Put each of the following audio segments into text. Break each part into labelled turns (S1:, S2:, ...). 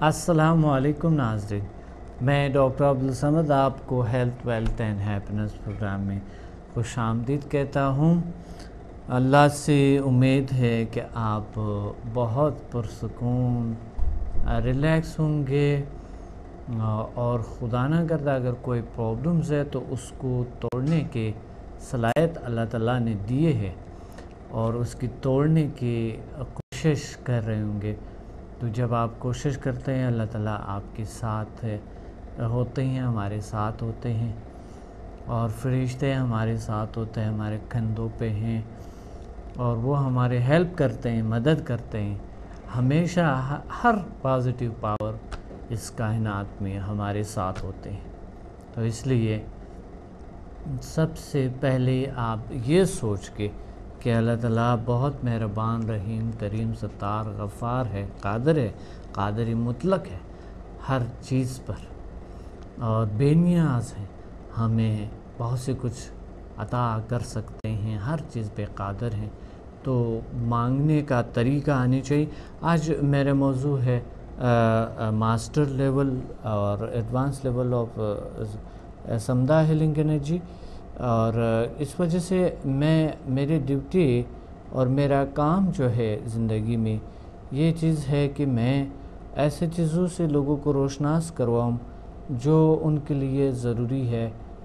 S1: السلام علیکم ناظرین، میں ڈاکٹر عبدالصمد آپ کو health wealth and happiness program میں خوش آمدید کہتا ہوں۔ اللہ سے امید ہے کہ آپ بہت پرسکون ریلیکس ہوں گے، اور خدا نہ کرتا اگر کوئی پرابلمز ہے تو اس کو توڑنے کے صلاحیت اللہ تعالیٰ نے دیے ہے اور اس کی توڑنے کی کوشش کر رہے ہوں گے۔ تو جب آپ کوشش کرتے ہیں اللہ تعالیٰ آپ کے ساتھ ہوتے ہیں، ہمارے ساتھ ہوتے ہیں، اور فرشتے ہمارے ساتھ ہوتے ہیں، ہمارے کندھوں پہ ہیں، اور وہ ہمارے ہیلپ کرتے ہیں، مدد کرتے ہیں۔ ہمیشہ ہر پازیٹیو پاور اس کائنات میں ہمارے ساتھ ہوتے ہیں۔ تو اس لیے سب سے پہلے آپ یہ سوچ کے کہ اللہ تعالیٰ بہت مہربان، رحیم، کریم، ستار، غفار ہے، قادر مطلق ہے ہر چیز پر، اور بے نیاز ہے، ہمیں بہت سے کچھ عطا کر سکتے ہیں، ہر چیز پہ قادر ہیں۔ تو مانگنے کا طریقہ آنی چاہیے۔ آج میرا موضوع ہے ماسٹر لیول اور advance level of Samadha healing energy, اور اس وجہ سے میری ڈیوٹی اور میرا کام جو ہے زندگی میں یہ چیز ہے کہ میں ایسے چیزوں سے لوگوں کو روشناس کرواؤں جو ان کے لیے ضروری ہے،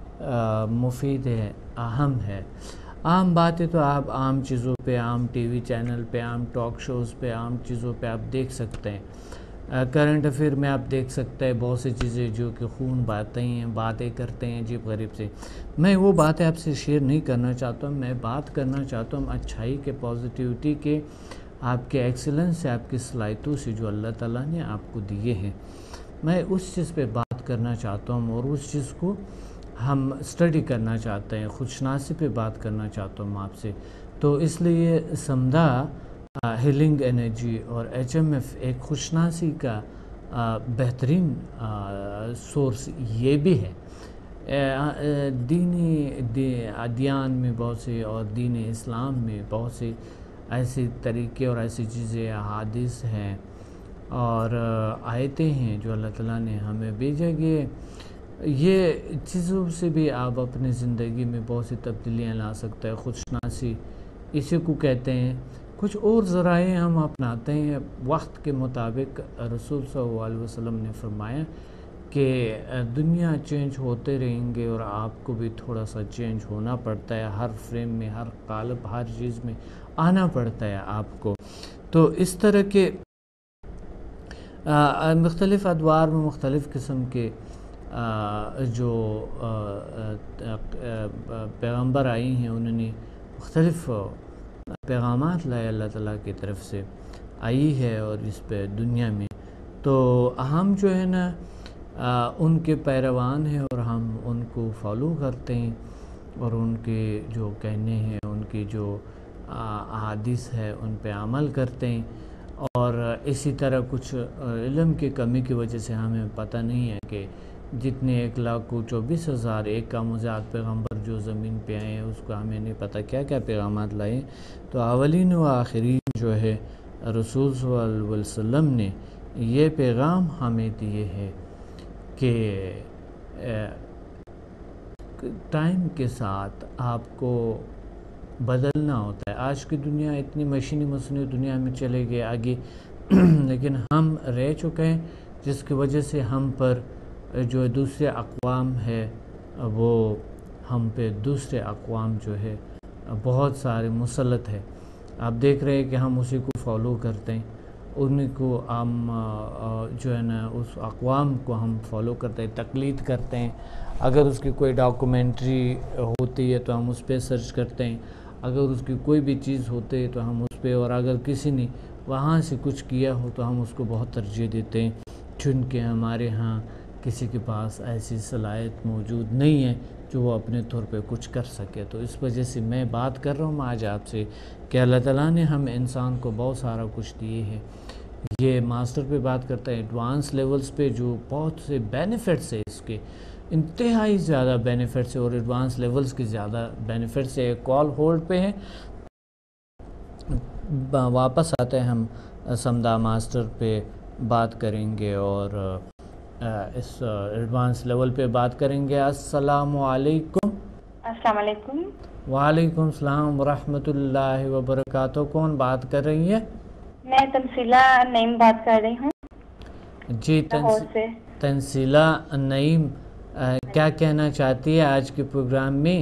S1: مفید ہے، اہم ہے۔ عام باتیں تو آپ عام چیزوں پہ، عام ٹی وی چینل پہ، عام ٹاک شوز پہ، عام چیزوں پہ آپ دیکھ سکتے ہیں۔ کرنٹ افیئر میں آپ دیکھ سکتے ہیں بہت سی چیزیں جو کہ خون باتیں کرتے ہیں عجیب غریب سے۔ میں وہ باتیں آپ سے شیئر نہیں کرنا چاہتا ہوں، میں بات کرنا چاہتا ہوں اچھائی کے، پازیٹیوٹی کے، آپ کے ایکسلنس سے، آپ کی صلاحیتوں سے جو اللہ تعالیٰ نے آپ کو دیے ہیں۔ میں اس چیز پہ بات کرنا چاہتا ہوں، اور اس چیز کو ہم اسٹڈی کرنا چاہتے ہیں، خودشناسی پہ بات کرنا چاہتا ہوں آپ سے۔ تو اس لیے سمدھا ہیلنگ انرجی اور HMF ایک خوشناسی کا بہترین سورس یہ بھی ہے۔ ادیان میں بہت سے، اور دین اسلام میں بہت سے ایسے طریقے اور ایسی چیزیں، احادیث ہیں اور آیتیں ہیں جو اللہ تعالیٰ نے ہمیں بھیجا کہ یہ چیزوں سے بھی آپ اپنی زندگی میں بہت سی تبدیلیاں لا سکتے ہیں۔ خودشناسی اسی کو کہتے ہیں۔ کچھ اور ذرائع ہم اپناتے ہیں وقت کے مطابق۔ رسول صلی اللہ علیہ وسلم نے فرمایا کہ دنیا چینج ہوتے رہیں گے، اور آپ کو بھی تھوڑا سا چینج ہونا پڑتا ہے، ہر فریم میں، ہر قالب، ہر چیز میں آنا پڑتا ہے آپ کو۔ تو اس طرح کے مختلف ادوار میں مختلف قسم کے جو پیغمبر آئی ہیں، انہوں نے مختلف پیغامات لائے، اللہ تعالیٰ کی طرف سے آئی ہے اور اس پہ دنیا میں۔ تو ہم جو ہے نا ان کے پیروان ہیں، اور ہم ان کو فالو کرتے ہیں، اور ان کے جو کہنے ہیں، ان کی جو احادیث ہے ان پہ عمل کرتے ہیں۔ اور اسی طرح کچھ علم کی کمی کی وجہ سے ہمیں پتہ نہیں ہے کہ جتنے 1,24,000 ایک کا مزاد پیغمبر جو زمین پہ آئے ہیں، اس کو ہمیں نہیں پتہ کیا کیا پیغامات لائے۔ تو اولین و آخرین جو ہے رسول صلی اللہ علیہ وسلم نے یہ پیغام ہمیں دیے ہے کہ ٹائم کے ساتھ آپ کو بدلنا ہوتا ہے۔ آج کی دنیا اتنی مصنوعی دنیا میں چلے گئے آگے، لیکن ہم رہ چکے ہیں، جس کی وجہ سے ہم پر جو دوسرے اقوام ہے، وہ ہم پہ دوسرے اقوام جو ہے بہت سارے مسلط ہے۔ آپ دیکھ رہے ہیں کہ ہم اسی کو فالو کرتے ہیں، ان کو ہم جو ہے نا اس اقوام کو ہم فالو کرتے ہیں، تقلید کرتے ہیں۔ اگر اس کی کوئی ڈاکومنٹری ہوتی ہے تو ہم اس پہ سرچ کرتے ہیں، اگر اس کی کوئی بھی چیز ہوتی ہے تو ہم اس پہ، اور اگر کسی نے وہاں سے کچھ کیا ہو تو ہم اس کو بہت ترجیح دیتے ہیں، چونکہ ہمارے ہاں کسی کے پاس ایسی صلاحیت موجود نہیں ہے جو وہ اپنے طور پہ کچھ کر سکے۔ تو اس وجہ سے میں بات کر رہا ہوں آج آپ سے کہ اللہ تعالیٰ نے ہم انسان کو بہت سارا کچھ دیے ہے۔ یہ ماسٹر پہ بات کرتا ہے، ایڈوانس لیولز پہ جو بہت سے بینیفٹس ہے، اس کے انتہائی زیادہ بینیفٹس ہے، اور ایڈوانس لیولز کے زیادہ بینیفٹس ہے۔ کال ہولڈ پہ ہیں، واپس آتے ہیں ہم سمدھا ماسٹر پہ بات کریں گے اور اس ایڈوانس لیول پہ بات کریں گے۔ السلام علیکم۔
S2: السلام علیکم۔
S1: وعلیکم السلام ورحمۃ اللہ وبرکاتہ۔ کون بات کر رہی ہے؟
S2: میں تنزیلہ نعیم بات کر رہی ہوں
S1: جی
S2: لاہور سے۔
S1: تنزیلہ نعیم، کیا کہنا چاہتی ہے آج کے پروگرام میں؟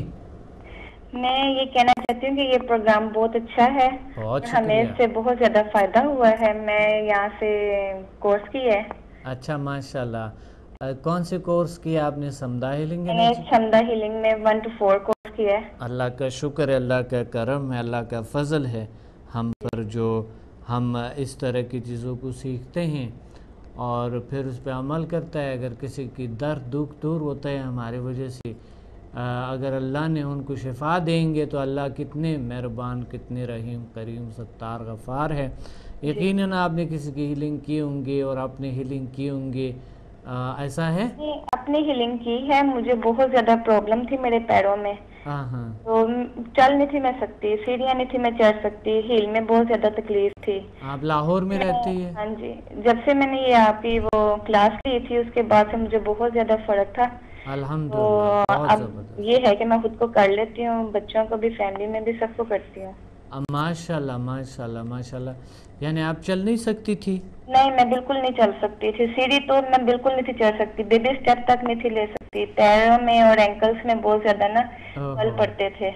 S2: میں یہ کہنا چاہتی ہوں کہ یہ پروگرام بہت اچھا ہے،
S1: بہت
S2: ہمیں اس
S1: شکریہ۔
S2: سے بہت زیادہ فائدہ ہوا ہے۔ میں یہاں سے کورس کی ہے،
S1: اچھا ماشاء اللہ۔ کون سے کورس کیا آپ نے؟ سمدہ ہیلنگ
S2: میں نے
S1: انرجی؟
S2: شمدہ ہیلنگ میں 1 to 4 کورس کیا ہے۔
S1: اللہ کا شکر ہے، اللہ کا کرم ہے، اللہ کا فضل ہے ہم پر، جو ہم اس طرح کی چیزوں کو سیکھتے ہیں اور پھر اس پہ عمل کرتا ہے۔ اگر کسی کی درد دکھ دور ہوتا ہے ہماری وجہ سے، اگر اللہ نے ان کو شفا دیں گے تو اللہ کتنے مہربان، کتنے رحیم، کریم، ستار، غفار ہے۔ یقیناً آپ نے کسی کی ہیلنگ کی ہوں گی اور اپنے ہیلنگ کی ہوں گے، ایسا ہے؟
S2: اپنی ہیلنگ کی ہے، مجھے بہت زیادہ پرابلم تھی میرے پیروں میں،
S1: ہاں ہاں۔
S2: تو چل نہیں تھی میں سکتی، سیڑھیاں نہیں تھی میں چڑھ سکتی، ہیل میں بہت زیادہ تکلیف تھی۔
S1: آپ لاہور میں رہتی ہے؟
S2: ہاں جی، جب سے میں نے یہ آپ کی وہ کلاس لی تھی اس کے بعد سے مجھے بہت زیادہ فرق تھا۔
S1: الحمدللہ،
S2: تو
S1: بہت
S2: اب
S1: زبردست۔
S2: یہ ہے کہ میں خود کو کر لیتی ہوں، بچوں کو بھی، فیملی میں بھی، سب کو کرتی ہوں۔
S1: ماشاء اللہ ماشاء اللہ ماشاء اللہ۔ یعنی آپ چل نہیں سکتی تھی؟
S2: نہیں، میں بالکل نہیں چل سکتی تھی، سیڑھی تو میں بالکل نہیں تھی چڑھ سکتی، بیبی اسٹیپ تک نہیں تھی لے سکتی، پیروں میں اور اینکلس میں بہت زیادہ نا بل پڑتے تھے۔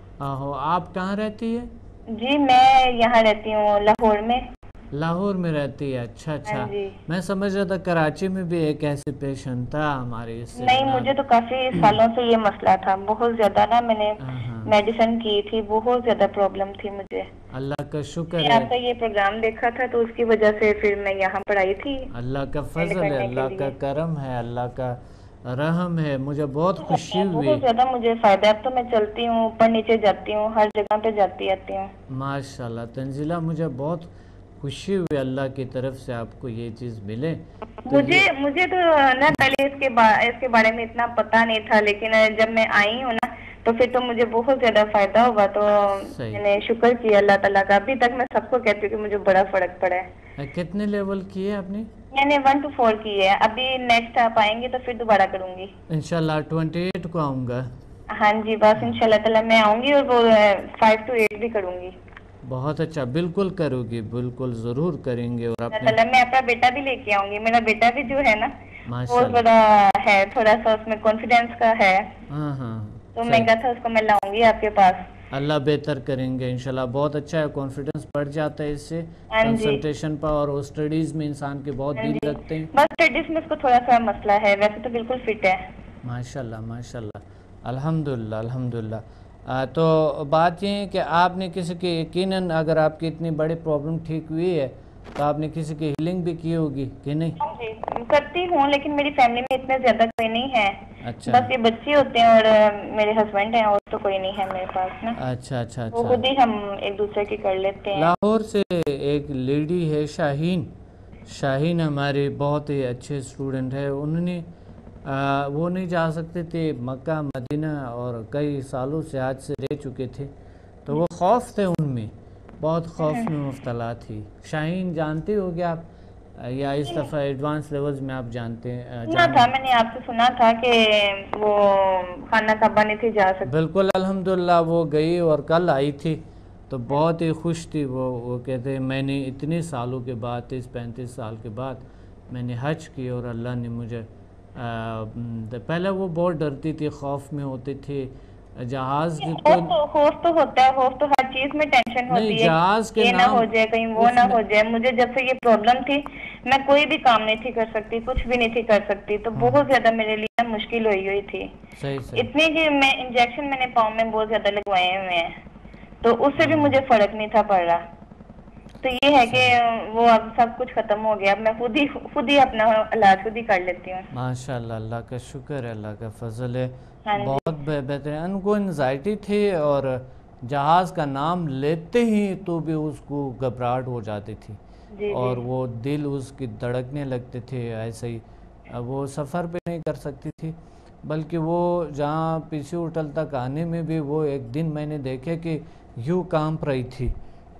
S1: آپ کہاں رہتی ہے؟
S2: جی میں یہاں رہتی ہوں لاہور میں۔
S1: لاہور میں رہتی ہے، اچھا اچھا۔
S2: ہاں جی۔
S1: میں سمجھ رہا تھا کراچی میں بھی ایک ایسے پیشنٹ تھا ہمارے، اس سے
S2: نہیں، مجھے تو کافی سالوں سے یہ مسئلہ تھا، بہت زیادہ نا میں نے میڈیسن کی تھی، بہت زیادہ پرابلم تھی مجھے۔
S1: اللہ کا شکر
S2: میں
S1: ہے،
S2: آپ کا یہ پروگرام دیکھا تھا تو اس کی وجہ سے پھر میں یہاں پر آئی تھی۔
S1: اللہ کا فضل ہے، اللہ کا کرم ہے، اللہ کا رحم ہے، مجھے بہت خوشی ہوئی۔
S2: بہت زیادہ مجھے فائدہ ہے، اب تو میں چلتی ہوں، اوپر نیچے جاتی ہوں، ہر جگہ پہ جاتی آتی ہوں۔
S1: ماشاءاللہ تنزیلہ، مجھے بہت خوشی ہوئی اللہ کی طرف سے آپ کو یہ چیز ملے۔
S2: مجھے تو نا پہلے اس کے بارے میں اتنا پتہ نہیں تھا، لیکن جب میں آئی ہوں نا تو پھر تو مجھے بہت زیادہ فائدہ ہوا، تو میں نے شکر کیا اللہ تعالیٰ کا۔ ابھی تک میں سب کو کہتی ہوں کہ مجھے بڑا فرق پڑا ہے۔
S1: کتنے لیول کی ہے آپ نے؟
S2: میں نے 1 to 4 کی ہے، ابھی نیکسٹ آپ آئیں گے تو پھر دوبارہ کروں گی
S1: انشاءاللہ 28 کو آؤں گا۔
S2: ہاں جی، بس انشاءاللہ تعالیٰ میں آؤں گی، اور وہ 5 to 8 بھی کروں گی۔
S1: بہت اچھا، بالکل کرو گی، بالکل ضرور کریں گے۔ اور
S2: میں اپنا بیٹا بھی لے کے آؤں گی، میرا بیٹا بھی جو ہے نا بہت بڑا ہے، تھوڑا سا اس میں کانفیڈینس کا ہے،
S1: ہاں ہاں،
S2: تو میں کہا تھا اس کو میں لاؤں گی آپ کے پاس۔
S1: اللہ بہتر کریں گے انشاءاللہ، بہت اچھا ہے، کانفیڈنس بڑھ جاتا ہے اس سے، کنسنٹریشن پر، اور اسٹڈیز میں انسان کے بہت دل لگتے ہیں۔
S2: بس اسٹڈیز میں اس کو تھوڑا سا مسئلہ ہے، ویسے تو بالکل فٹ ہے۔
S1: ماشاءاللہ ماشاءاللہ، الحمدللہ الحمدللہ۔ تو بات یہ ہے کہ آپ نے کسی کی، یقیناً اگر آپ کی اتنی بڑی پرابلم ٹھیک ہوئی ہے تو آپ نے کسی کی ہیلنگ بھی کی ہوگی کہ نہیں؟
S2: ہاں جی کرتی ہوں، لیکن میری فیملی میں اتنے زیادہ کوئی نہیں ہے،
S1: اچھا،
S2: بس یہ بچے ہوتے ہیں اور میرے ہسبینڈ ہیں، اور تو کوئی نہیں ہے میرے پاس نا۔
S1: اچھا اچھا
S2: وہ
S1: اچھا۔
S2: خود ہی ہم ایک دوسرے کی کر لیتے ہیں۔
S1: لاہور سے ایک لیڈی ہے شاہین ہمارے بہت ہی اچھے اسٹوڈنٹ ہے، انہوں نے وہ نہیں جا سکتے تھے مکہ مدینہ، اور کئی سالوں سے آج سے رہ چکے تھے، تو وہ خوف تھے ان میں، بہت خوف میں مبتلا تھی۔ شاہین جانتے ہو گے آپ، یا اس دفعہ ایڈوانس لیولز میں آپ جانتے ہیں؟
S2: سنا تھا میں نے، آپ سے سنا تھا کہ وہ خانہ کعبہ نہیں تھی جا سکتی۔
S1: بالکل الحمدللہ، وہ گئی اور کل آئی تھی، تو بہت ہی خوش تھی وہ کہتے ہیں میں نے اتنے سالوں کے بعد، 30-35 سال کے بعد میں نے حج کی، اور اللہ نے مجھے پہلے وہ بہت ڈرتی تھی، خوف میں ہوتے تھے، جہاز کی
S2: خوف تو ہوتا ہے، خوف تو ہر چیز میں ٹینشن ہوتی ہے،
S1: جہاز کے
S2: یہ نہ ہو جائے، کہیں وہ نہ ہو جائے۔ مجھے جب سے یہ پرابلم تھی میں کوئی بھی کام نہیں تھی کر سکتی، کچھ بھی نہیں تھی کر سکتی، تو بہت زیادہ میرے لیے مشکل ہوئی تھی، اتنی کہ میں انجیکشن میں نے پاؤں میں بہت زیادہ لگوائے ہوئے ہیں، تو اس سے بھی مجھے فرق نہیں تھا پڑ رہا۔ تو یہ ہے کہ وہ اب سب کچھ ختم ہو گیا، اب میں خود ہی اپنا علاج خود ہی کر لیتی ہوں۔
S1: ماشاءاللہ، اللہ کا شکر ہے، اللہ کا فضل ہے، بہت بہتر ہے۔ ان کو انزائٹی تھی، اور جہاز کا نام لیتے ہی تو بھی اس کو گھبراہٹ ہو جاتی تھی، اور وہ دل اس کی دھڑکنے لگتے تھے، ایسے ہی وہ سفر پہ نہیں کر سکتی تھی، بلکہ وہ جہاں پی سی ہوٹل تک آنے میں بھی وہ ایک دن میں نے دیکھے کہ یوں کانپ رہی تھی،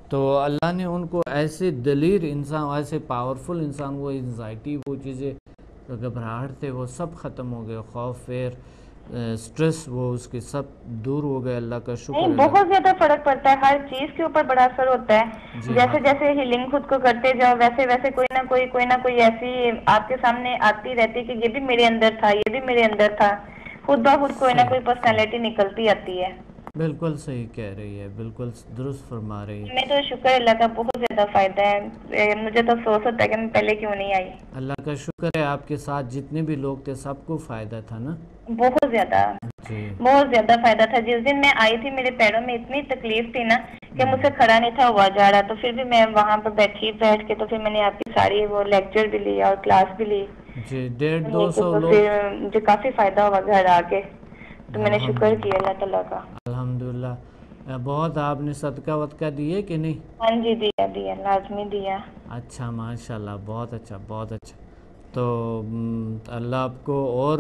S1: تو اللہ نے ان کو ایسے دلیر انسان، ایسے پاورفل انسان، وہ انزائٹی، وہ چیزیں، گھبراہٹ تھے، وہ سب ختم ہو گئے، خوف، فیر، سٹریس، وہ اس کے سب دور ہو گئے. اللہ کا شکر ہے.
S2: بہت زیادہ فرق پڑتا ہے، ہر چیز کے اوپر بڑا اثر ہوتا ہے. جیسے جیسے ہیلنگ خود کو کرتے جاؤ ویسے ویسے کوئی نہ کوئی ایسی آپ کے سامنے آتی رہتی کہ یہ بھی میرے اندر تھا، یہ بھی میرے اندر تھا، خود بخود کوئی نہ کوئی پرسنالٹی نکلتی آتی ہے.
S1: بالکل صحیح کہہ رہی ہے، بالکل درست فرما رہی ہے.
S2: میں تو شکر اللہ کا بہت زیادہ فائدہ ہے. مجھے تو افسوس ہوتا ہے کہ میں پہلے کیوں نہیں آئی.
S1: اللہ کا شکر ہے آپ کے ساتھ جتنے بھی لوگ تھے سب کو فائدہ تھا نا.
S2: بہت زیادہ بہت زیادہ فائدہ تھا. جس دن میں آئی تھی میرے پیروں میں اتنی تکلیف تھی نا کہ مجھ سے کھڑا نہیں تھا ہوا جا رہا، تو پھر بھی میں وہاں پر بیٹھ کے تو پھر میں نے آپ کی ساری وہ لیکچر بھی لی اور کلاس بھی لی.
S1: جی 150-200 لوگ.
S2: پھر مجھے کافی فائدہ ہوا گھر آ کے، تو میں نے شکر کیا اللہ تعالیٰ کا.
S1: الحمدللہ. بہت آپ نے صدقہ ودقہ دیے کہ نہیں؟
S2: ہاں جی دیا لازمی دیا.
S1: اچھا ماشاءاللہ، بہت اچھا بہت اچھا. تو اللہ آپ کو اور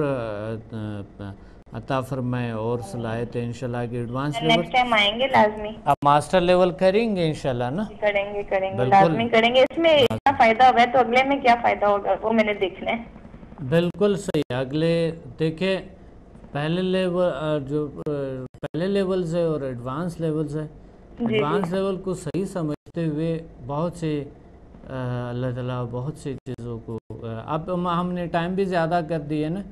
S1: عطا فرمائے اور صلاحیت انشاءاللہ کہ ایڈوانس لیول
S2: نیکسٹ ٹائم آئیں گے لازمی.
S1: آپ ماسٹر لیول کریں گے انشاءاللہ نا؟
S2: کریں گے لازمی کریں گے. اس میں اتنا فائدہ ہوگا تو اگلے میں کیا فائدہ ہوگا وہ میں نے دیکھنا ہے.
S1: بالکل صحیح. اگلے دیکھیں پہلے لیولز ہے اور ایڈوانس لیولز ہے. ایڈوانس لیول کو صحیح سمجھتے ہوئے بہت سے اللہ تعالیٰ بہت سی چیزوں کو اب ہم نے ٹائم بھی زیادہ کر دیا نا.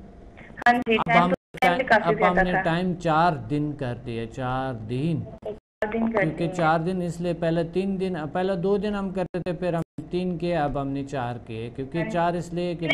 S1: اب ہم نے ٹائم 4 دن کر دیا، 4 دن. کیونکہ 4 دن اس لیے پہلے 2 دن ہم کرتے تھے، پھر ہم 3 کیے، اب ہم نے 4 کیے. کیونکہ 4 اس لیے کہ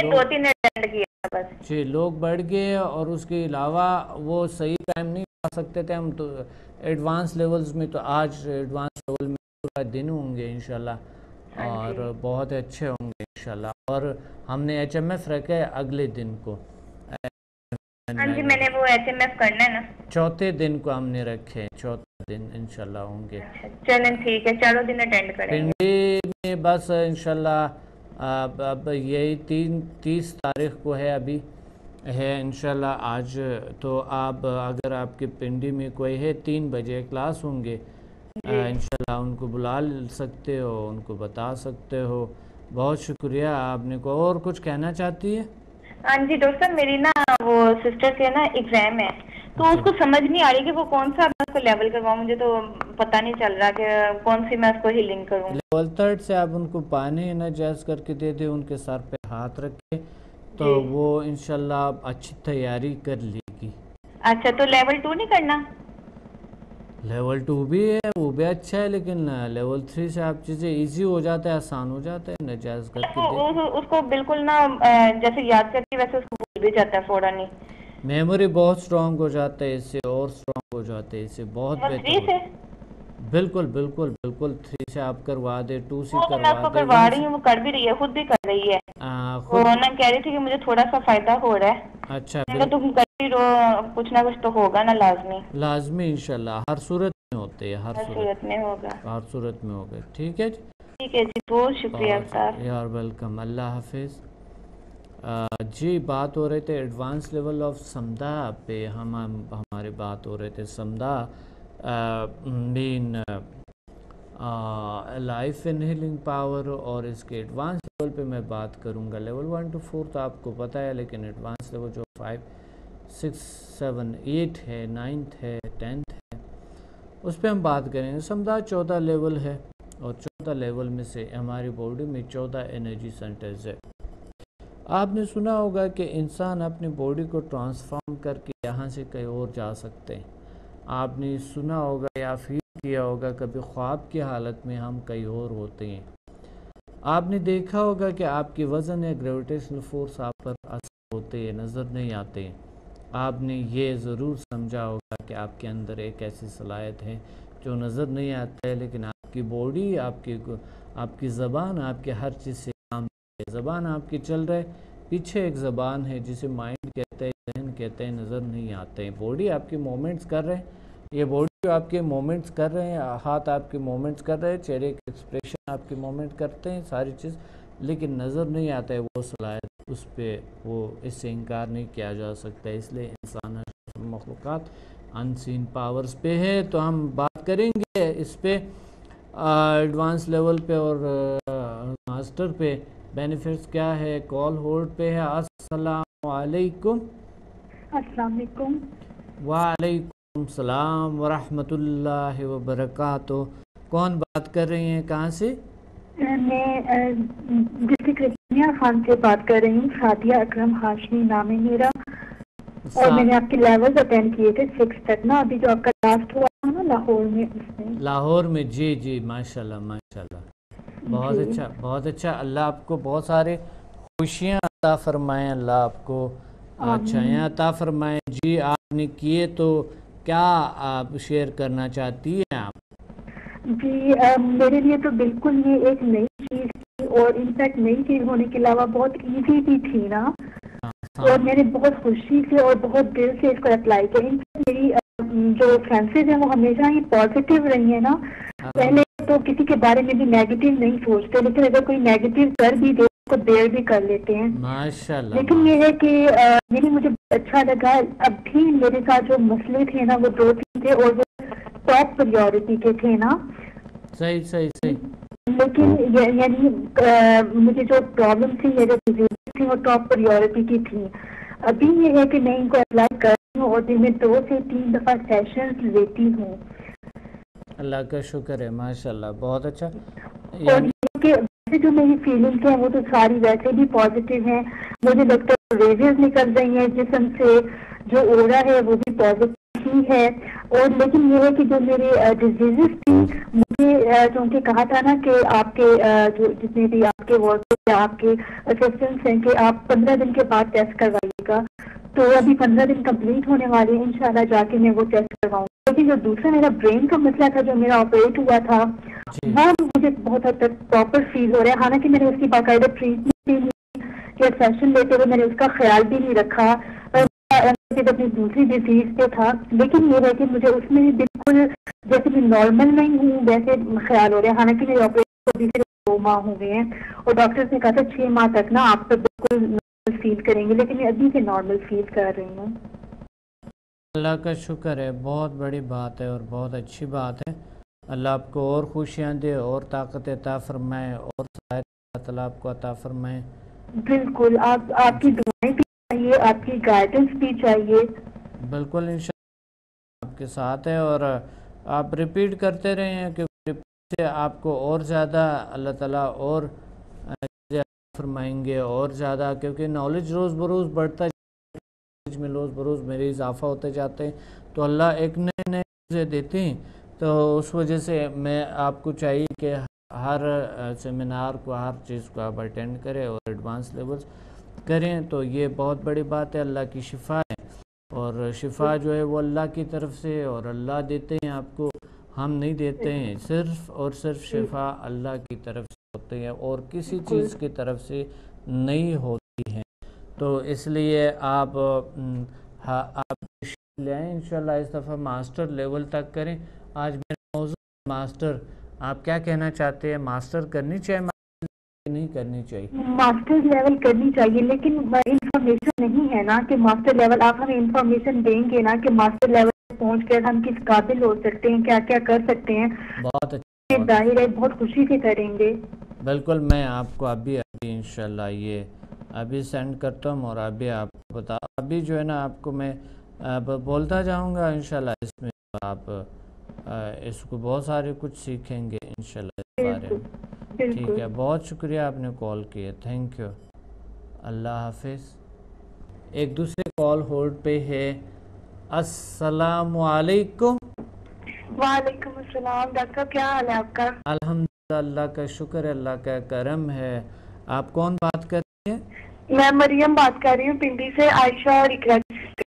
S1: لوگ بڑھ گئے اور اس کے علاوہ وہ صحیح ٹائم نہیں آ سکتے تھے ہم. تو ایڈوانس لیولز میں تو آج ایڈوانس لیول میں پورا دن ہوں گے انشاءاللہ اور بہت اچھے ہوں گے انشاءاللہ. اور ہم نے HMF رکھا ہے اگلے دن کو.
S2: ہاں جی میں نے وہ HMF کرنا ہے نا،
S1: چوتھے دن کو ہم نے رکھے، چوتھے دن انشاءاللہ ہوں گے.
S2: چلیں ٹھیک ہے، چاروں دن اٹینڈ کریں گے.
S1: پنڈی میں بس انشاءاللہ اب یہی 30 تاریخ کو ہے، ابھی ہے انشاءاللہ آج. تو آپ اگر آپ کے پنڈی میں کوئی ہے 3 بجے کلاس ہوں گے انشاءاللہ، ان کو بلا سکتے ہو، ان کو بتا سکتے ہو. بہت شکریہ. آپ نے کو اور کچھ کہنا چاہتی ہے؟
S2: ہاں جی ڈاکٹر صاحب میری نا وہ سسٹر کے نا ایگزام ہے، تو اس کو سمجھ نہیں آ رہی کہ وہ کون سا میں اس کو لیول کرواؤں. مجھے تو پتہ نہیں چل رہا کہ کون سی میں اس کو ہیلنگ کروں.
S1: لیول 3 سے آپ ان کو پانی انرجائز کر کے دے دیں، ان کے سر پہ ہاتھ رکھے تو وہ انشاءاللہ اچھی تیاری کر لے گی.
S2: اچھا تو لیول 2 نہیں کرنا؟
S1: لیول 2 بھی ہے، وہ بھی اچھا ہے، لیکن لیول 3 سے آپ چیزیں ایزی ہو جاتا ہے، آسان ہو جاتا ہے. انرجائز کر کے دے
S2: اس کو بالکل نا جیسے یاد کرتی ویسے اس کو بھول بھی جاتا ہے فوراً ہی.
S1: میموری بہت سٹرونگ ہو جاتا ہے اس سے، اور سٹرونگ ہو جاتے ہیں اس سے، بہت بہتر. بالکل بالکل بالکل 3 سے آپ کروا دے، 2 سے
S2: کروا رہی ہوں، وہ کر بھی رہی ہے، خود بھی کر رہی ہے. وہ نا کہہ رہی تھی کہ مجھے تھوڑا سا فائدہ ہو رہا ہے.
S1: اچھا
S2: تم کر ہی رہو، کچھ نہ کچھ تو ہوگا نا
S1: لازمی انشاءاللہ، ہر صورت میں ہوتے ہیں، ہر صورت
S2: میں ہوگا،
S1: ہر صورت میں ہوگا. ٹھیک ہے جی،
S2: ٹھیک ہے جی، بہت شکریہ سر.
S1: یار ویلکم. اللہ حافظ. جی بات ہو رہے تھے ایڈوانس لیول آف سمدھا پہ، ہمارے بات ہو رہے تھے سمدھا مین لائف ان ہیلنگ پاور، اور اس کے ایڈوانس لیول پہ میں بات کروں گا. لیول 1 to 4 تو آپ کو پتہ ہے، لیکن ایڈوانس لیول جو 5 6 7 8 ہے، 9th ہے، 10th ہے، اس پہ ہم بات کریں گے. سمدھا 14 لیول ہے، اور 14 لیول میں سے ہماری باڈی میں 14 انرجی سینٹرز ہے. آپ نے سنا ہوگا کہ انسان اپنی باڈی کو ٹرانسفارم کر کے یہاں سے کہیں اور جا سکتے ہیں. آپ نے سنا ہوگا یا فیل کیا ہوگا کبھی خواب کی حالت میں ہم کہیں اور ہوتے ہیں. آپ نے دیکھا ہوگا کہ آپ کی وزن یا گریویٹیشنل فورس آپ پر اثر ہوتے ہیں، نظر نہیں آتے ہیں. آپ نے یہ ضرور سمجھا ہوگا کہ آپ کے اندر ایک ایسی صلاحیت ہے جو نظر نہیں آتا ہے، لیکن آپ کی باڈی، آپ کی زبان آپ کے ہر چیز سے کام ہے. زبان آپ کی چل رہے، پیچھے ایک زبان ہے جسے مائنڈ کہتے ہیں، ذہن کہتے ہیں، نظر نہیں آتے ہیں. باڈی آپ کے مومنٹس کر رہے ہیں، یہ باڈی جو آپ کے مومنٹس کر رہے ہیں، ہاتھ آپ کے مومنٹس کر رہے ہیں، چہرے کے ایکسپریشن آپ کے مومنٹ کرتے ہیں، ساری چیز، لیکن نظر نہیں آتا ہے وہ صلاحیت. اس پہ وہ اس سے انکار نہیں کیا جا سکتا. اس لیے انسان مخلوقات ان سین پاورز پہ ہے. تو ہم بات کریں گے اس پہ ایڈوانس لیول پہ اور ماسٹر پہ بینیفٹس کیا ہے. کال ہولڈ پہ ہے. السلام علیکم.
S3: السلام علیکم.
S1: وعلیکم السلام ورحمۃ اللہ وبرکاتہ. کون بات کر رہی ہیں, کہاں سے؟
S3: میں ڈسٹرکٹ رسمیا خان سے بات کر رہی ہوں. شادیہ اکرم ہاشمی نام ہے میرا, اور میں نے آپ کے لیولز اٹینڈ کیے تھے 6 تک نا, ابھی جو آپ کا لاسٹ ہوا تھا نا لاہور میں, اس میں
S1: لاہور میں. جی جی ماشاء اللہ ماشاء اللہ, بہت اچھا بہت اچھا. اللہ آپ کو بہت سارے خوشیاں عطا فرمائیں, اللہ آپ کو اچھائیاں عطا فرمائیں. جی آپ نے کیے تو کیا آپ شیئر کرنا چاہتی ہیں آپ؟
S3: جی میرے لیے تو بالکل یہ ایک نئی چیز تھی, اور انفیکٹ نئی چیز ہونے کے علاوہ بہت ایزی بھی تھی نا, اور میں نے بہت خوشی سے اور بہت دل سے اس کو اپلائی کیا. میری جو فرینڈز ہیں وہ ہمیشہ ہی پازیٹیو رہی ہیں نا. پہلے تو کسی کے بارے میں بھی نیگیٹو نہیں سوچتے, لیکن اگر کوئی نیگیٹو کر بھی دے تو بیئر بھی کر لیتے ہیں.
S1: ماشاءاللہ.
S3: لیکن یہ ہے کہ یعنی مجھے اچھا لگا. اب بھی میرے ساتھ جو مسئلے تھے نا وہ 2-3 تھے, اور وہ ٹاپ پریورٹی کے تھے نا.
S1: صحیح صحیح صحیح.
S3: لیکن یعنی مجھے جو پرابلم تھی, میرے ڈیزیز تھی, وہ ٹاپ پریورٹی کی تھی. ابھی یہ ہے کہ میں ان کو اپلائی کر رہی ہوں, اور دن میں 2 سے 3 دفعہ سیشنز لیتی ہوں.
S1: اللہ کا شکر ہے, ماشاءاللہ بہت اچھا.
S3: اور یہ کہ ویسے جو میری فیلنگس ہیں وہ تو ساری ویسے بھی پازیٹیو ہیں. مجھے لگتا ہے ریزز نکل رہی ہیں جسم سے, جو اورا ہے وہ بھی پازیٹیو ہی ہے. اور لیکن یہ ہے کہ جو میرے ڈیزیزز تھی, مجھے چونکہ کہا تھا نا کہ آپ کے جو جتنے بھی آپ کے ورکرز یا آپ کے اسسٹنٹس ہیں کہ آپ 15 دن کے بعد ٹیسٹ کروائیے گا. تو ابھی 15 دن کمپلیٹ ہونے والے ہیں, انشاءاللہ جا کے میں وہ ٹیسٹ کرواؤں. لیکن جو دوسرا میرا برین کا مسئلہ تھا, جو میرا آپریٹ ہوا تھا, وہ مجھے بہت حد تک پراپر فیل ہو رہا ہے. حالانکہ میں نے اس کی باقاعدہ ٹریٹمنٹ بھی نہیں, یا سیشن لیتے ہوئے میں نے اس کا خیال بھی نہیں رکھا, اپنی دوسری ڈیزیز پہ تھا. لیکن یہ ہے کہ مجھے اس میں بالکل جیسے کہ نارمل نہیں ہوں ویسے خیال ہو رہا ہے. حالانکہ میرے آپریشن کو بھی صرف 2 ماہ ہو گئے ہیں, اور ڈاکٹر نے کہا تھا 6 ماہ تک نا آپ تو بالکل نارمل فیل کریں گے, لیکن میں ابھی سے نارمل فیل کر رہی ہوں.
S1: اللہ کا شکر ہے, بہت بڑی بات ہے اور بہت اچھی بات ہے. اللہ آپ کو اور خوشیاں دے, اور طاقت عطا فرمائے, اور اللہ تعالیٰ آپ کو عطا فرمائے.
S3: بالکل آپ کی دعائیں بھی چاہیے, آپ کی گائیڈنس بھی چاہیے.
S1: بالکل انشاءاللہ آپ کے ساتھ ہے, اور آپ ریپیٹ کرتے رہے ہیں کہ ریپیٹ سے آپ کو اور زیادہ اللہ تعالیٰ اور فرمائیں گے, اور زیادہ, کیونکہ نالج روز بروز بڑھتا ہے, میں روز بروز میرے اضافہ ہوتے جاتے ہیں, تو اللہ ایک نئے نئے چیزیں دیتے ہیں. تو اس وجہ سے میں آپ کو چاہیے کہ ہر سیمینار کو, ہر چیز کو آپ اٹینڈ کریں اور ایڈوانس لیولز کریں. تو یہ بہت بڑی بات ہے. اللہ کی شفا ہے, اور شفا جو ہے وہ اللہ کی طرف سے, اور اللہ دیتے ہیں آپ کو, ہم نہیں دیتے ہیں. صرف اور صرف شفا اللہ کی طرف سے ہوتی ہے, اور کسی چیز کی طرف سے نہیں ہوتی ہے. تو اس لیے آپ لے آئیں انشاءاللہ. اس دفعہ ماسٹر لیول تک کریں. آج میرا موضوع ماسٹر. آپ کیا کہنا چاہتے ہیں, ماسٹر کرنی چاہیے نہیں کرنی چاہیے؟
S3: ماسٹر لیول کرنی چاہیے, لیکن انفارمیشن نہیں ہے نا کہ ماسٹر لیول. آپ ہمیں انفارمیشن دیں گے نا کہ ماسٹر لیول پہنچ کر ہم کس قابل ہو سکتے ہیں, کیا کیا کر سکتے ہیں.
S1: بہت اچھا,
S3: ظاہر ہے بہت خوشی سے کریں گے. بالکل,
S1: میں آپ کو ابھی انشاءاللہ یہ ابھی سینڈ کرتا ہوں, اور ابھی آپ کو بتا, ابھی جو ہے نا آپ کو میں بولتا جاؤں گا انشاءاللہ. اس میں آپ اس کو بہت سارے کچھ سیکھیں گے انشاءاللہ اس بارے میں. ٹھیک ہے, بہت شکریہ آپ نے کال کیا, تھینک یو. اللہ حافظ. ایک دوسرے کال ہولڈ پہ ہے. السلام علیکم.
S3: وعلیکم السلام. ڈاکٹر کیا حال ہے آپ کا؟
S1: الحمدللہ, اللہ کا شکر ہے, اللہ کا کرم ہے. آپ کون بات کر رہی ہیں؟
S3: میں مریم بات کر رہی ہوں پنڈی سے, عائشہ اور اقرا.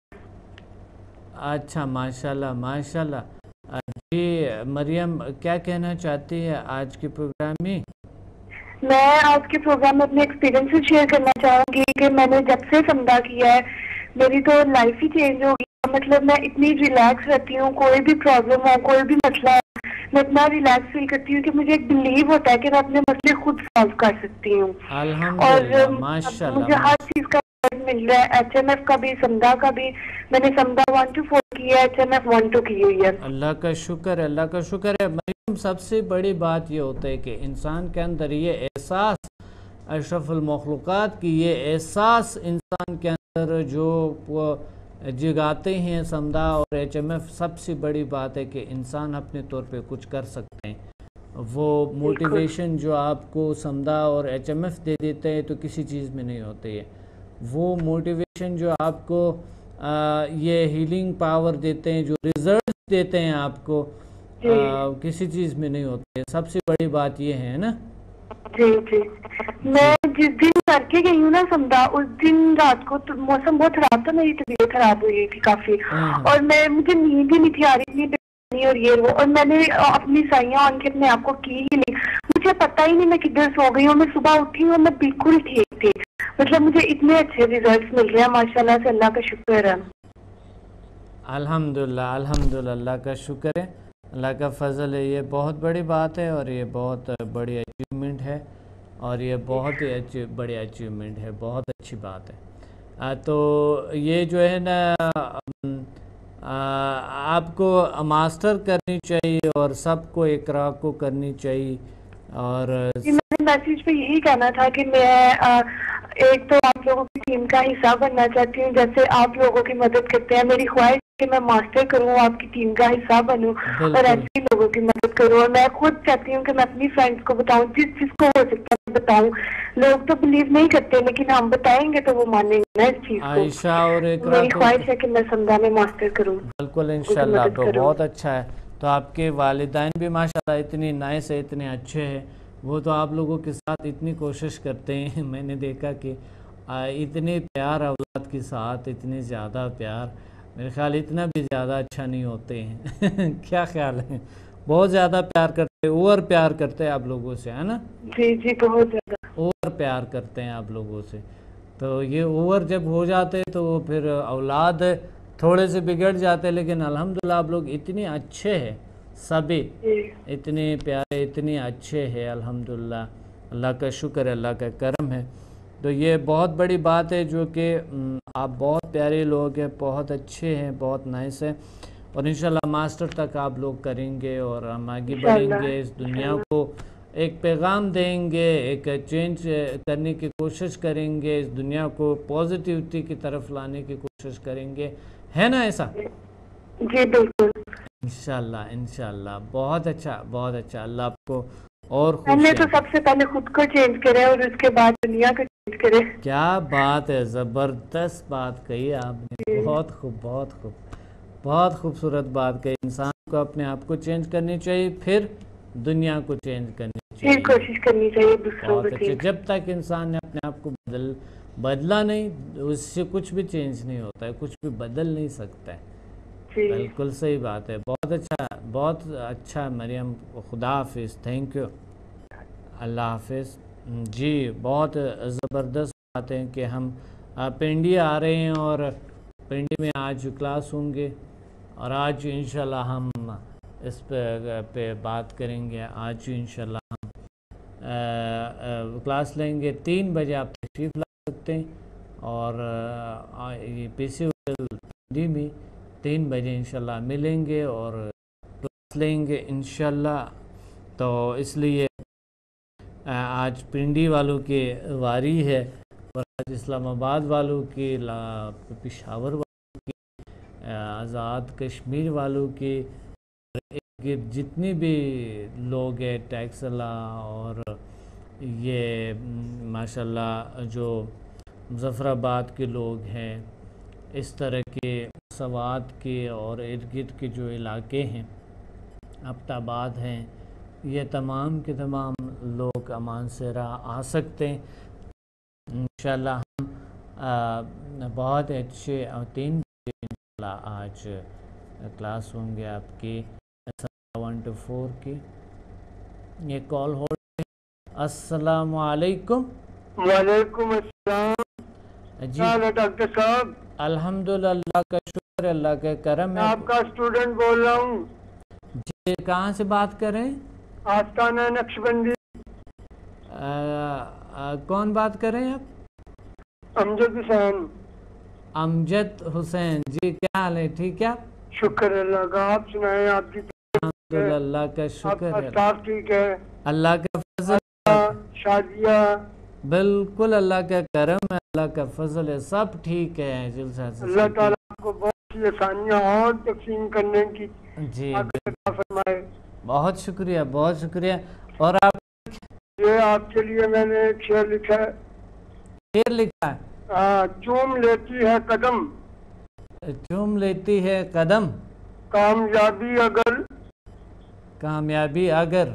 S1: اچھا, ماشاءاللہ ماشاءاللہ. جی مریم, کیا کہنا چاہتی ہے آج کے پروگرام میں؟
S3: میں آج کے پروگرام میں اپنے ایکسپیرینس شیئر کرنا چاہوں گی کہ میں نے جب سے سمجھا کیا ہے میری تو لائف ہی چینج ہو گئی. مطلب میں اتنی ریلیکس رہتی ہوں, کوئی بھی پرابلم ہو, کوئی بھی مسئلہ ہے, میں اتنا ریلیکس فیل کرتی ہوں کہ مجھے ایک بلیو ہوتا ہے کہ میں اپنے مسئلے خود سالو کر سکتی ہوں.
S1: الحمدللہ, ماشاءاللہ.
S3: مجھے ہر چیز کا مل رہا ہے, ایچ ایم ایف کا بھی, سمدھا کا بھی. میں نے سمدھا 1 to 4 کی کی ہے, HMF 1-2 کی ہوئی ہے.
S1: اللہ کا شکر ہے, اللہ کا شکر ہے. مریم سب سے بڑی بات یہ ہوتا ہے کہ انسان کے اندر یہ احساس, اشرف المخلوقات کی یہ احساس انسان کے اندر جو جگاتے ہیں سمدھا اور HMF, سب سے بڑی بات ہے کہ انسان اپنے طور پہ کچھ کر سکتے ہیں. وہ موٹیویشن جو آپ کو سمدھا اور HMF دے دیتے ہیں تو کسی چیز میں نہیں ہوتی ہے. وہ موٹیویشن جو آپ کو یہ ہیلنگ پاور دیتے ہیں, جو ریزلٹس دیتے ہیں آپ کو, کسی چیز میں نہیں ہوتے. سب سے بڑی بات یہ ہے نا.
S3: جی جی, میں جس دن کر کے گئی ہوں نا سمدھا, اس دن رات کو موسم بہت خراب تھا, میری طبیعت خراب ہوئی تھی کافی, اور مجھے نیند ہی نہیں تھی آ رہی تھی, اور یہ وہ, اور میں نے اپنی سائیاں آن کے اپنے آپ کو کی ہی نہیں, مجھے پتہ ہی نہیں میں کدھر سو گئی ہوں. میں صبح اٹھی ہوں اور میں بالکل ٹھیک تھی. مطلب مجھے اتنے اچھے ریزلٹس مل رہے ہیں ماشاءاللہ سے, اللہ کا شکر ہے.
S1: الحمدللہ الحمدللہ, اللہ کا شکر ہے, اللہ کا فضل ہے. یہ بہت بڑی بات ہے اور یہ بہت بڑی اچیومنٹ ہے, اور یہ بہت ہی بڑی اچیومنٹ ہے, بہت اچھی بات ہے. تو یہ جو ہے نا آپ کو ماسٹر کرنی چاہیے اور سب کو اقرا کو کرنی چاہیے. اور
S3: میں میسیج پہ یہی کہنا تھا کہ میں ایک تو آپ لوگوں کی ٹیم کا حصہ بننا چاہتی ہوں, جیسے آپ لوگوں کی مدد کرتے ہیں. میری خواہش کہ میں ماسٹر کروں, آپ کی ٹیم کا حصہ بنوں اور ایسے لوگوں کی مدد کروں. اور میں خود چاہتی ہوں کہ میں اپنی فرینڈس کو بتاؤں, جس کو ہو سکتا ہے بتاؤں. لوگ تو بلیو نہیں کرتے, لیکن ہم بتائیں گے تو وہ مانیں گے نا اس چیز کو.
S1: عائشہ اور اقرا,
S3: میری خواہش ہے کہ میں سمدھا میں ماسٹر کروں.
S1: بالکل انشاءاللہ, بہت اچھا ہے. تو آپ کے والدین بھی ماشاءاللہ اتنی نائس ہے, اتنے اچھے ہیں. وہ تو آپ لوگوں کے ساتھ اتنی کوشش کرتے ہیں. میں نے دیکھا کہ اتنے پیار اولاد کے ساتھ, اتنے زیادہ پیار, میرے خیال اتنا بھی زیادہ اچھا نہیں ہوتے ہیں. کیا خیال ہے؟ بہت زیادہ پیار کرتے, اوور پیار کرتے ہیں آپ لوگوں سے, ہے نا؟
S3: جی جی, بہت زیادہ
S1: اوور پیار کرتے ہیں آپ لوگوں سے. تو یہ اوور جب ہو جاتے تو وہ پھر اولاد تھوڑے سے بگڑ جاتے. لیکن الحمدللہ آپ لوگ اتنے اچھے ہیں, سبھی اتنے پیارے, اتنے اچھے ہیں الحمدللہ. اللہ کا شکر ہے, اللہ کا کرم ہے. تو یہ بہت بڑی بات ہے جو کہ آپ بہت پیارے لوگ ہیں, بہت اچھے ہیں, بہت نائس ہیں. اور انشاءاللہ ماسٹر تک آپ لوگ کریں گے اور ہم آگے بڑھیں گے, اس دنیا کو ایک پیغام دیں گے, ایک چینج کرنے کی کوشش کریں گے, اس دنیا کو پازیٹیوٹی کی طرف لانے کی کوشش کریں گے, ہے نا ایسا؟
S3: جی بالکل,
S1: انشاءاللہ انشاءاللہ. بہت اچھا, بہت اچھا. اللہ آپ کو اور خوش
S3: ہم نے تو سب سے پہلے خود کو چینج کرے اور اس کے بعد دنیا کو چینج کرے.
S1: کیا بات ہے, زبردست بات کہی آپ نے, بہت خوب, بہت خوب, بہت خوبصورت بات کہی. انسان کو اپنے آپ کو چینج کرنی چاہیے, پھر دنیا کو چینج کرنی چاہیے,
S3: پھر کوشش کرنی چاہیے دوسروں کو چینج.
S1: جب تک انسان نے اپنے آپ کو بدلا نہیں, اس سے کچھ بھی چینج نہیں ہوتا ہے, کچھ بھی بدل نہیں سکتا ہے. بالکل صحیح بات ہے. بہت اچھا, بہت اچھا مریم. خدا حافظ, تھینک یو, اللہ حافظ. جی, بہت زبردست بات ہے کہ ہم پنڈی آ رہے ہیں اور پنڈی میں آج کلاس ہوں گے, اور آج انشاءاللہ ہم اس پہ بات کریں گے. آج انشاءاللہ ہم کلاس لیں گے. 3 بجے آپ تشریف لا سکتے ہیں, اور یہ PCOL پنڈی میں 3 بجے انشاءاللہ ملیں گے اور کلاس لیں گے انشاءاللہ. تو اس لیے آج پنڈی والوں کی واری ہے, اور آج اسلام آباد والوں کی, پشاور والوں کی, آزاد کشمیر والوں کی, جتنی بھی لوگ ہیں, ٹیکسلا اور یہ ماشاءاللہ جو مظفر آباد کے لوگ ہیں, اس طرح کے سوات کے اور ارد گرد کے جو علاقے ہیں, آباد آباد ہیں, یہ تمام کے تمام لوگ امان سے آ سکتے ہیں انشاءاللہ. ہم بہت اچھے 3 بجے انشاءاللہ آج کلاس ہوں گے آپ کی 1 to 4 کی. یہ کال ہولڈ. السلام علیکم.
S4: وعلیکم السلام.
S1: جی
S4: ڈاکٹر صاحب,
S1: الحمدللہ, اللہ کا شکر ہے, اللہ کا کرم ہے.
S4: میں آپ کا اسٹوڈنٹ بول رہا ہوں.
S1: جی, کہاں سے بات کر رہے ہیں؟
S4: آستانہ نقشبندی.
S1: کون بات کر رہے ہیں آپ؟
S4: امجد حسین.
S1: امجد حسین جی, کیا حال ہے؟ ٹھیک ہے.
S4: شکر اللہ کا. آپ سنائیں آپ کی
S1: الحمدللہ اللہ کا
S4: آپ
S1: شکر
S4: کا
S1: ہے.
S4: اسٹاف ٹھیک ہے؟
S1: اللہ کا فضل
S4: شادیاں
S1: بالکل اللہ کا کرم ہے, اللہ کا فضل ہے, سب ٹھیک ہے.
S4: اللہ تعالیٰ آپ کو بہت سی آسانیاں اور تقسیم کرنے کی
S1: جی
S4: طاقت عطا فرمائے.
S1: بہت شکریہ بہت شکریہ. اور آپ
S4: یہ آپ کے لیے میں نے ایک شعر لکھا ہے.
S1: شعر لکھا ہے,
S4: چوم لیتی ہے قدم
S1: چوم لیتی ہے قدم,
S4: کامیابی اگر
S1: کامیابی اگر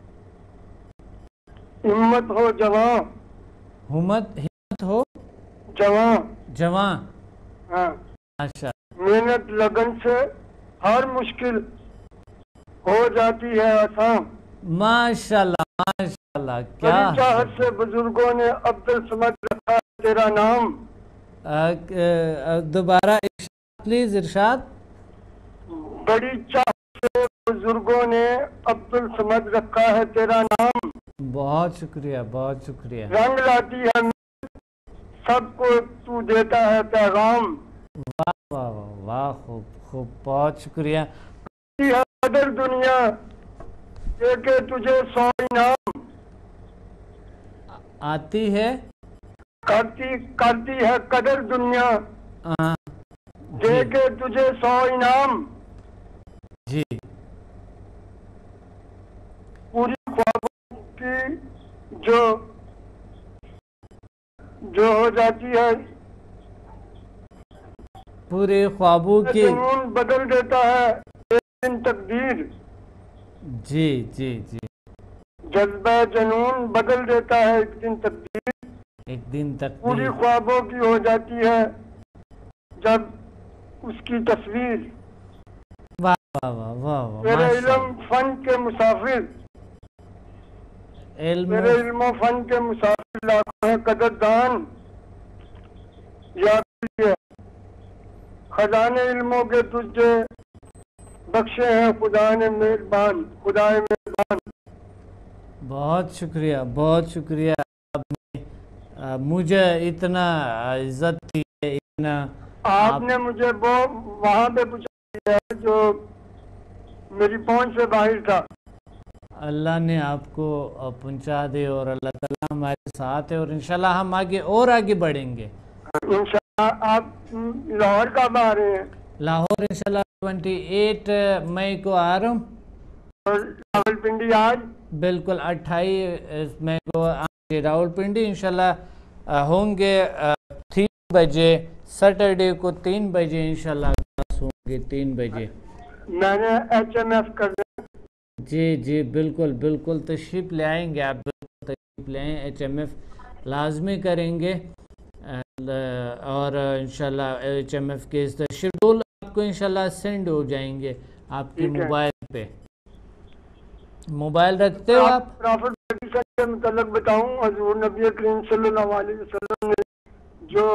S4: ہمت ہو جواں
S1: ہمت ہو
S4: جواں.
S1: جواں.
S4: ہاں,
S1: اچھا,
S4: محنت لگن سے ہر مشکل ہو جاتی ہے آسان.
S1: ماشاءاللہ ماشاءاللہ,
S4: بڑی
S1: کیا
S4: چاہت سے بزرگوں نے عبدالصمد رکھا تیرا نام.
S1: دوبارہ ارشاد پلیز, ارشاد.
S4: بڑی چاہت سے بزرگوں نے عبدالصمد رکھا ہے تیرا نام.
S1: بہت شکریہ بہت شکریہ.
S4: رنگ لاتی ہے سب کو تو دیتا ہے پیغام.
S1: واہ واہ واہ واہ, خوب خوب, بہت شکریہ.
S4: ہے قدر دنیا دے کے تجھے 100 انعام.
S1: آتی ہے
S4: کرتی ہے قدر دنیا دے کے تجھے 100 انعام.
S1: جی,
S4: پوری خوابوں کی جو ہو جاتی ہے
S1: پورے خوابوں کی
S4: جنون بدل دیتا ہے ایک دن تقدیر.
S1: جی جی جی,
S4: جذبہ جنون بدل دیتا ہے ایک دن تقدیر.
S1: ایک دن تک
S4: پوری خوابوں کی ہو جاتی ہے جب اس کی تصویر.
S1: واہ واہ واہ واہ واہ,
S4: میرے
S1: ماشاءاللہ.
S4: علم فن کے مسافر میرے علم و فن کے مسافر لاکھوں ہیں قدردان. یاد خزانے علموں کے تجھے بخشے ہیں خدا نے مہربان, خدائے مہربان.
S1: بہت شکریہ بہت شکریہ. آپ نے مجھے اتنا عزت دی ہے, اتنا
S4: آپ نے مجھے وہ وہاں پہ پہنچا دیا ہے جو میری پہنچ سے باہر تھا. اللہ
S1: نے آپ کو پہنچا دے, اور اللہ تعالیٰ ہمارے ساتھ ہے, اور انشاءاللہ ہم آگے بڑھیں گے
S4: انشاءاللہ. آپ لاہور کب آ رہے ہیں؟
S1: لاہور انشاءاللہ 28 مئی کو آ رہا ہوں.
S4: اور راول پنڈی آج
S1: بالکل 28 مئی کو راول پنڈی انشاءاللہ ہوں گے 3 بجے. سیٹرڈے کو 3 بجے انشاءاللہ کلاس ہوں گے, 3 بجے.
S4: میں نے HMF کر دیا.
S1: جی جی بالکل بالکل, تشریف لے آئیں گے آپ, بالکل تشریف لے آئیں, HMF لازمی کریں گے. اور انشاءاللہ HMF کے شیڈول آپ کو انشاءاللہ سینڈ ہو جائیں گے آپ کی موبائل پہ. موبائل رکھتے ہو آپ؟
S4: پرافٹ میڈیسن کے متعلق بتاؤں, حضور نبی کریم صلی اللہ علیہ وسلم نے جو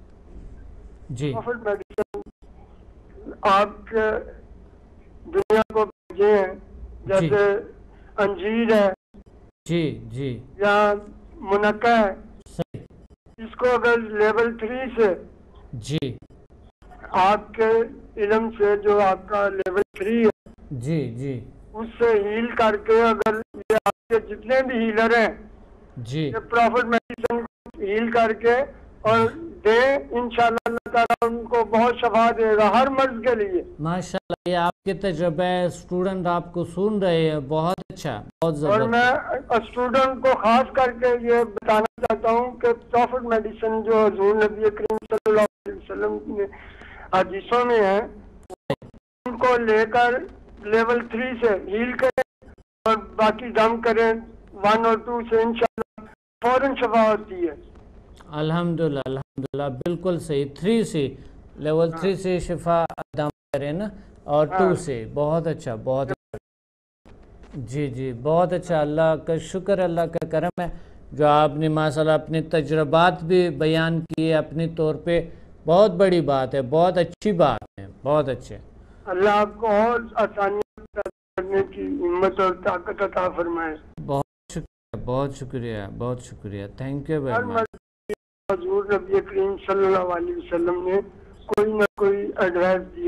S4: پرافٹ میڈیسن آپ کے دنیا کو بھیجے ہیں, جیسے انجیر ہے
S1: جی جی
S4: یا منقع ہے, اس کو اگر لیول 3 سے
S1: جی
S4: آپ کے علم سے جو آپ کا لیول 3 ہے
S1: جی جی
S4: اس سے ہیل کر کے, اگر یہ آپ کے جتنے بھی ہیلر ہیں
S1: جی
S4: یہ پرافٹ میڈیسن ہیل کر کے اور دے, انشاءاللہ اللہ تعالیٰ ان کو بہت شفا دے گا ہر مرض کے لیے.
S1: ماشاءاللہ, یہ آپ کے تجربہ ہے, اسٹوڈنٹ آپ کو سن رہے ہیں, بہت اچھا, بہت زبردست.
S4: اور میں اسٹوڈنٹ کو خاص کر کے یہ بتانا چاہتا ہوں کہ پرافٹ میڈیسن جو حضور نبی کریم صلی اللہ علیہ وسلم نے حدیثوں میں ہے, ان کو لے کر لیول 3 سے ہیل کریں اور باقی دم کریں 1 اور 2 سے, انشاءاللہ فوراً شفا ہوتی ہے.
S1: الحمدللہ الحمدللہ, بالکل صحیح. 3 سے لیول 3 سے شفا دم کریں نا, اور 2 سے. بہت اچھا بہت اچھا. جی جی بہت اچھا, اللہ کا شکر, اللہ کا کرم ہے جو آپ نے ماشاءاللہ اپنے تجربات بھی بیان کیے اپنے طور پہ. بہت بڑی بات ہے, بہت اچھی بات ہے, بہت اچھے.
S4: اللہ آپ کو اور آسانیاں کرنے کی ہمت اور طاقت عطا فرمائے.
S1: بہت شکریہ بہت شکریہ بہت شکریہ, تھینک یو ویری مچ.
S4: حضور نبی کریم صلی اللہ علیہ وسلم نے کوئی نہ کوئی ایڈوائس دیا ہے.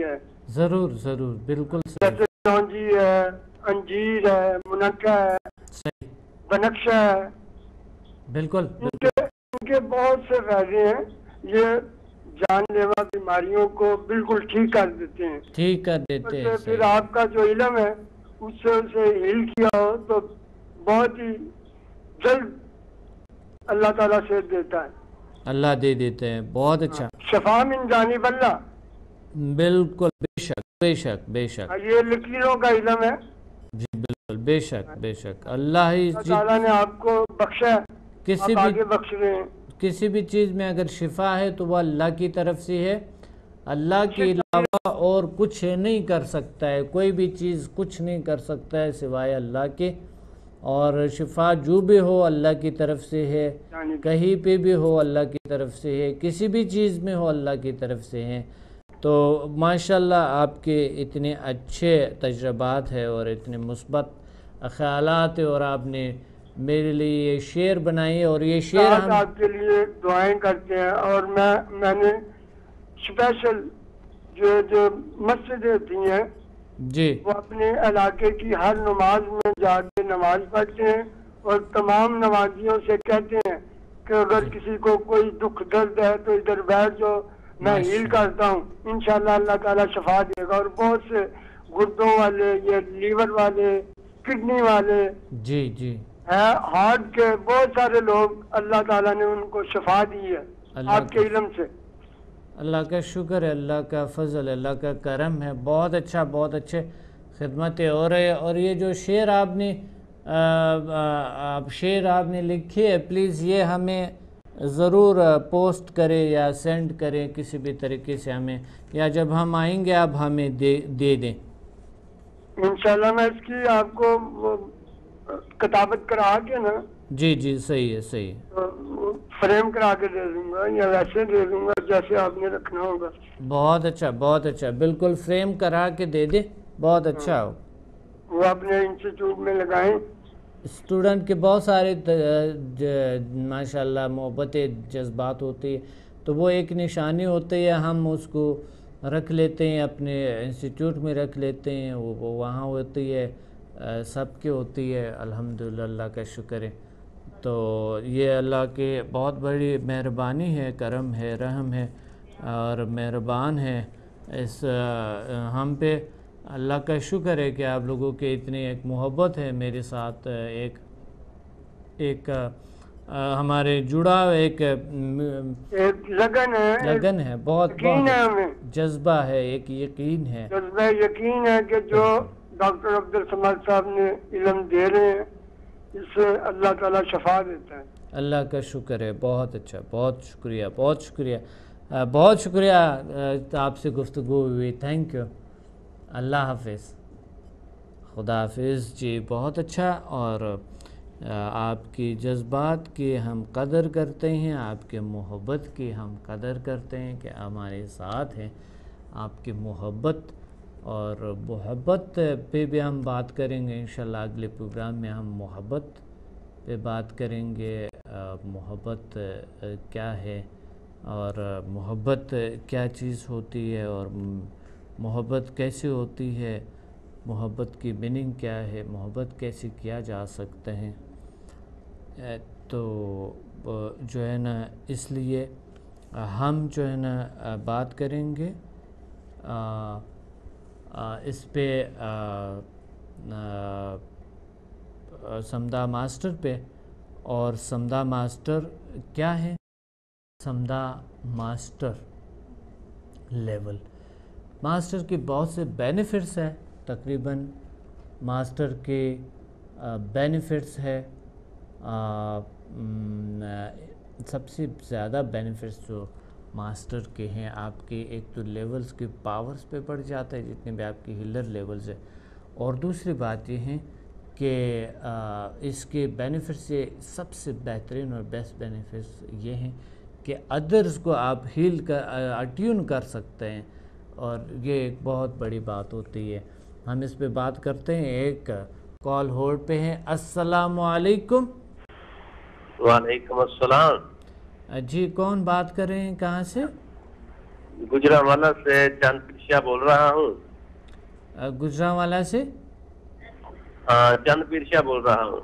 S1: ضرور ضرور بالکل
S4: جیسے لونجی ہے، انجیر ہے، منقع ہے،
S1: صحیح،
S4: بنفشہ ہے،
S1: بالکل
S4: ان کے بہت سے فائدے ہیں. یہ جان لیوا بیماریوں کو بالکل ٹھیک کر دیتے ہیں.
S1: ٹھیک کر دیتے ہیں.
S4: پھر آپ کا جو علم ہے اس سے اسے ہیل کیا ہو تو بہت ہی جلد اللہ تعالیٰ سے دیتا ہے.
S1: اللہ دے دیتے ہیں. بہت اچھا.
S4: شفا من جانب اللہ.
S1: بالکل بے شک بے شک بے شک.
S4: یہ لکیروں کا علم ہے.
S1: جی بالکل بے شک بے شک. اللہ ہی
S4: تعالیٰ نے آپ کو بخشا ہے،
S1: کسی
S4: آپ آگے بخش رہے ہیں.
S1: کسی بھی چیز میں اگر شفا ہے تو وہ اللہ کی طرف سے ہے. اللہ کے علاوہ اور کچھ نہیں کر سکتا ہے. کوئی بھی چیز کچھ نہیں کر سکتا ہے سوائے اللہ کے. اور شفا جو بھی ہو اللہ کی طرف سے ہے. کہیں پہ بھی ہو اللہ کی طرف سے ہے. کسی بھی چیز میں ہو اللہ کی طرف سے ہے. تو ماشاءاللہ آپ کے اتنے اچھے تجربات ہیں اور اتنے مثبت خیالات ہیں، اور آپ نے میرے لیے یہ شعر بنائی. اور یہ شعر ہم
S4: آپ کے لیے دعائیں کرتے ہیں. اور میں نے اسپیشل جو مسجدیں ہوتی ہیں
S1: جی
S4: وہ اپنے علاقے کی ہر نماز میں جا کے نماز پڑھتے ہیں اور تمام نمازیوں سے کہتے ہیں کہ اگر کسی کو کوئی دکھ درد ہے تو ادھر بیٹھ جاؤ، میں ہیل کرتا ہوں. انشاءاللہ اللہ تعالیٰ شفا دے گا. اور بہت سے گردوں والے، یہ لیور والے، کڈنی والے،
S1: جی جی
S4: ہارٹ کے بہت سارے لوگ اللہ تعالیٰ نے ان کو شفا دی ہے آپ کے علم سے.
S1: اللہ کا شکر ہے، اللہ کا فضل، اللہ کا کرم ہے. بہت اچھا، بہت اچھے خدمتیں ہو رہے ہیں. اور یہ جو شعر آپ نے لکھی ہے، پلیز یہ ہمیں ضرور پوسٹ کریں یا سینڈ کریں کسی بھی طریقے سے ہمیں، یا جب ہم آئیں گے آپ ہمیں دے دیں.
S4: انشاءاللہ میں اس کی آپ کو کتابت کرا کے نا،
S1: جی جی صحیح ہے صحیح ہے،
S4: فریم کرا کے دے دوں گا یا ویسے دے دوں گا جیسے آپ نے رکھنا ہوگا.
S1: بہت اچھا بہت اچھا. بالکل فریم کرا کے دے دیں. بہت اچھا ہو.
S4: وہ اپنے انسٹیٹیوٹ میں لگائیں.
S1: اسٹوڈنٹ کے بہت سارے ماشاءاللہ محبتیں جذبات ہوتی ہے، تو وہ ایک نشانی ہوتی ہے. ہم اس کو رکھ لیتے ہیں، اپنے انسٹیٹیوٹ میں رکھ لیتے ہیں. وہ وہاں ہوتی ہے، سب کی ہوتی ہے. الحمدللہ اللہ کا شکر ہے. تو یہ اللہ کے بہت بڑی مہربانی ہے، کرم ہے، رحم ہے اور مہربان ہے اس ہم پہ. اللہ کا شکر ہے کہ آپ لوگوں کے اتنی ایک محبت ہے میرے ساتھ. ایک ہمارے جڑا ایک لگن ہے، بہت جذبہ ہے، ایک یقین ہے.
S4: جذبہ یقین ہے کہ جو ڈاکٹر عبدالصمد صاحب نے علم دے رہے ہیں اس سے اللہ تعالیٰ شفا دیتا ہے.
S1: اللہ کا شکر ہے. بہت اچھا، بہت شکریہ، بہت شکریہ، بہت شکریہ. آپ سے گفتگو ہوئی. Thank you. اللہ حافظ. خدا حافظ. جی بہت اچھا. اور آپ کی جذبات کی ہم قدر کرتے ہیں، آپ کے محبت کی ہم قدر کرتے ہیں کہ ہمارے ساتھ ہیں. آپ کی محبت اور محبت پہ بھی ہم بات کریں گے انشاءاللہ. اگلے پروگرام میں ہم محبت پہ بات کریں گے. محبت کیا ہے اور محبت کیا چیز ہوتی ہے اور محبت کیسے ہوتی ہے، محبت کی میننگ کیا ہے، محبت کیسے کیا جا سکتے ہیں. تو جو ہے نا اس لیے ہم جو ہے نا بات کریں گے اس پہ سمدہ ماسٹر پہ. اور سمدہ ماسٹر کیا ہے؟ سمدہ ماسٹر لیول. ماسٹر کے بہت سے بینیفٹس ہیں. تقریباً ماسٹر کے بینیفٹس ہے سب سے زیادہ بینیفٹس جو ماسٹر کے ہیں آپ کے، ایک تو لیولز کے پاورز پہ بڑھ جاتا ہے جتنے بھی آپ کی ہیلر لیولز ہے. اور دوسری بات یہ ہے کہ اس کے بینیفٹس سے سب سے بہترین اور بیسٹ بینیفٹس یہ ہیں کہ ادرز کو آپ ہیل کر اٹیون کر سکتے ہیں، اور یہ ایک بہت بڑی بات ہوتی ہے. ہم اس پہ بات کرتے ہیں. ایک کال ہولڈ پہ ہے. السلام علیکم.
S5: وعلیکم السلام.
S1: جی کون بات کر رہے ہیں، کہاں سے؟
S5: गुजरांवाला से चंद पीरशाह बोल रहा हूँ।
S1: गुजरांवाला से
S5: चंद पीरशाह बोल रहा हूँ।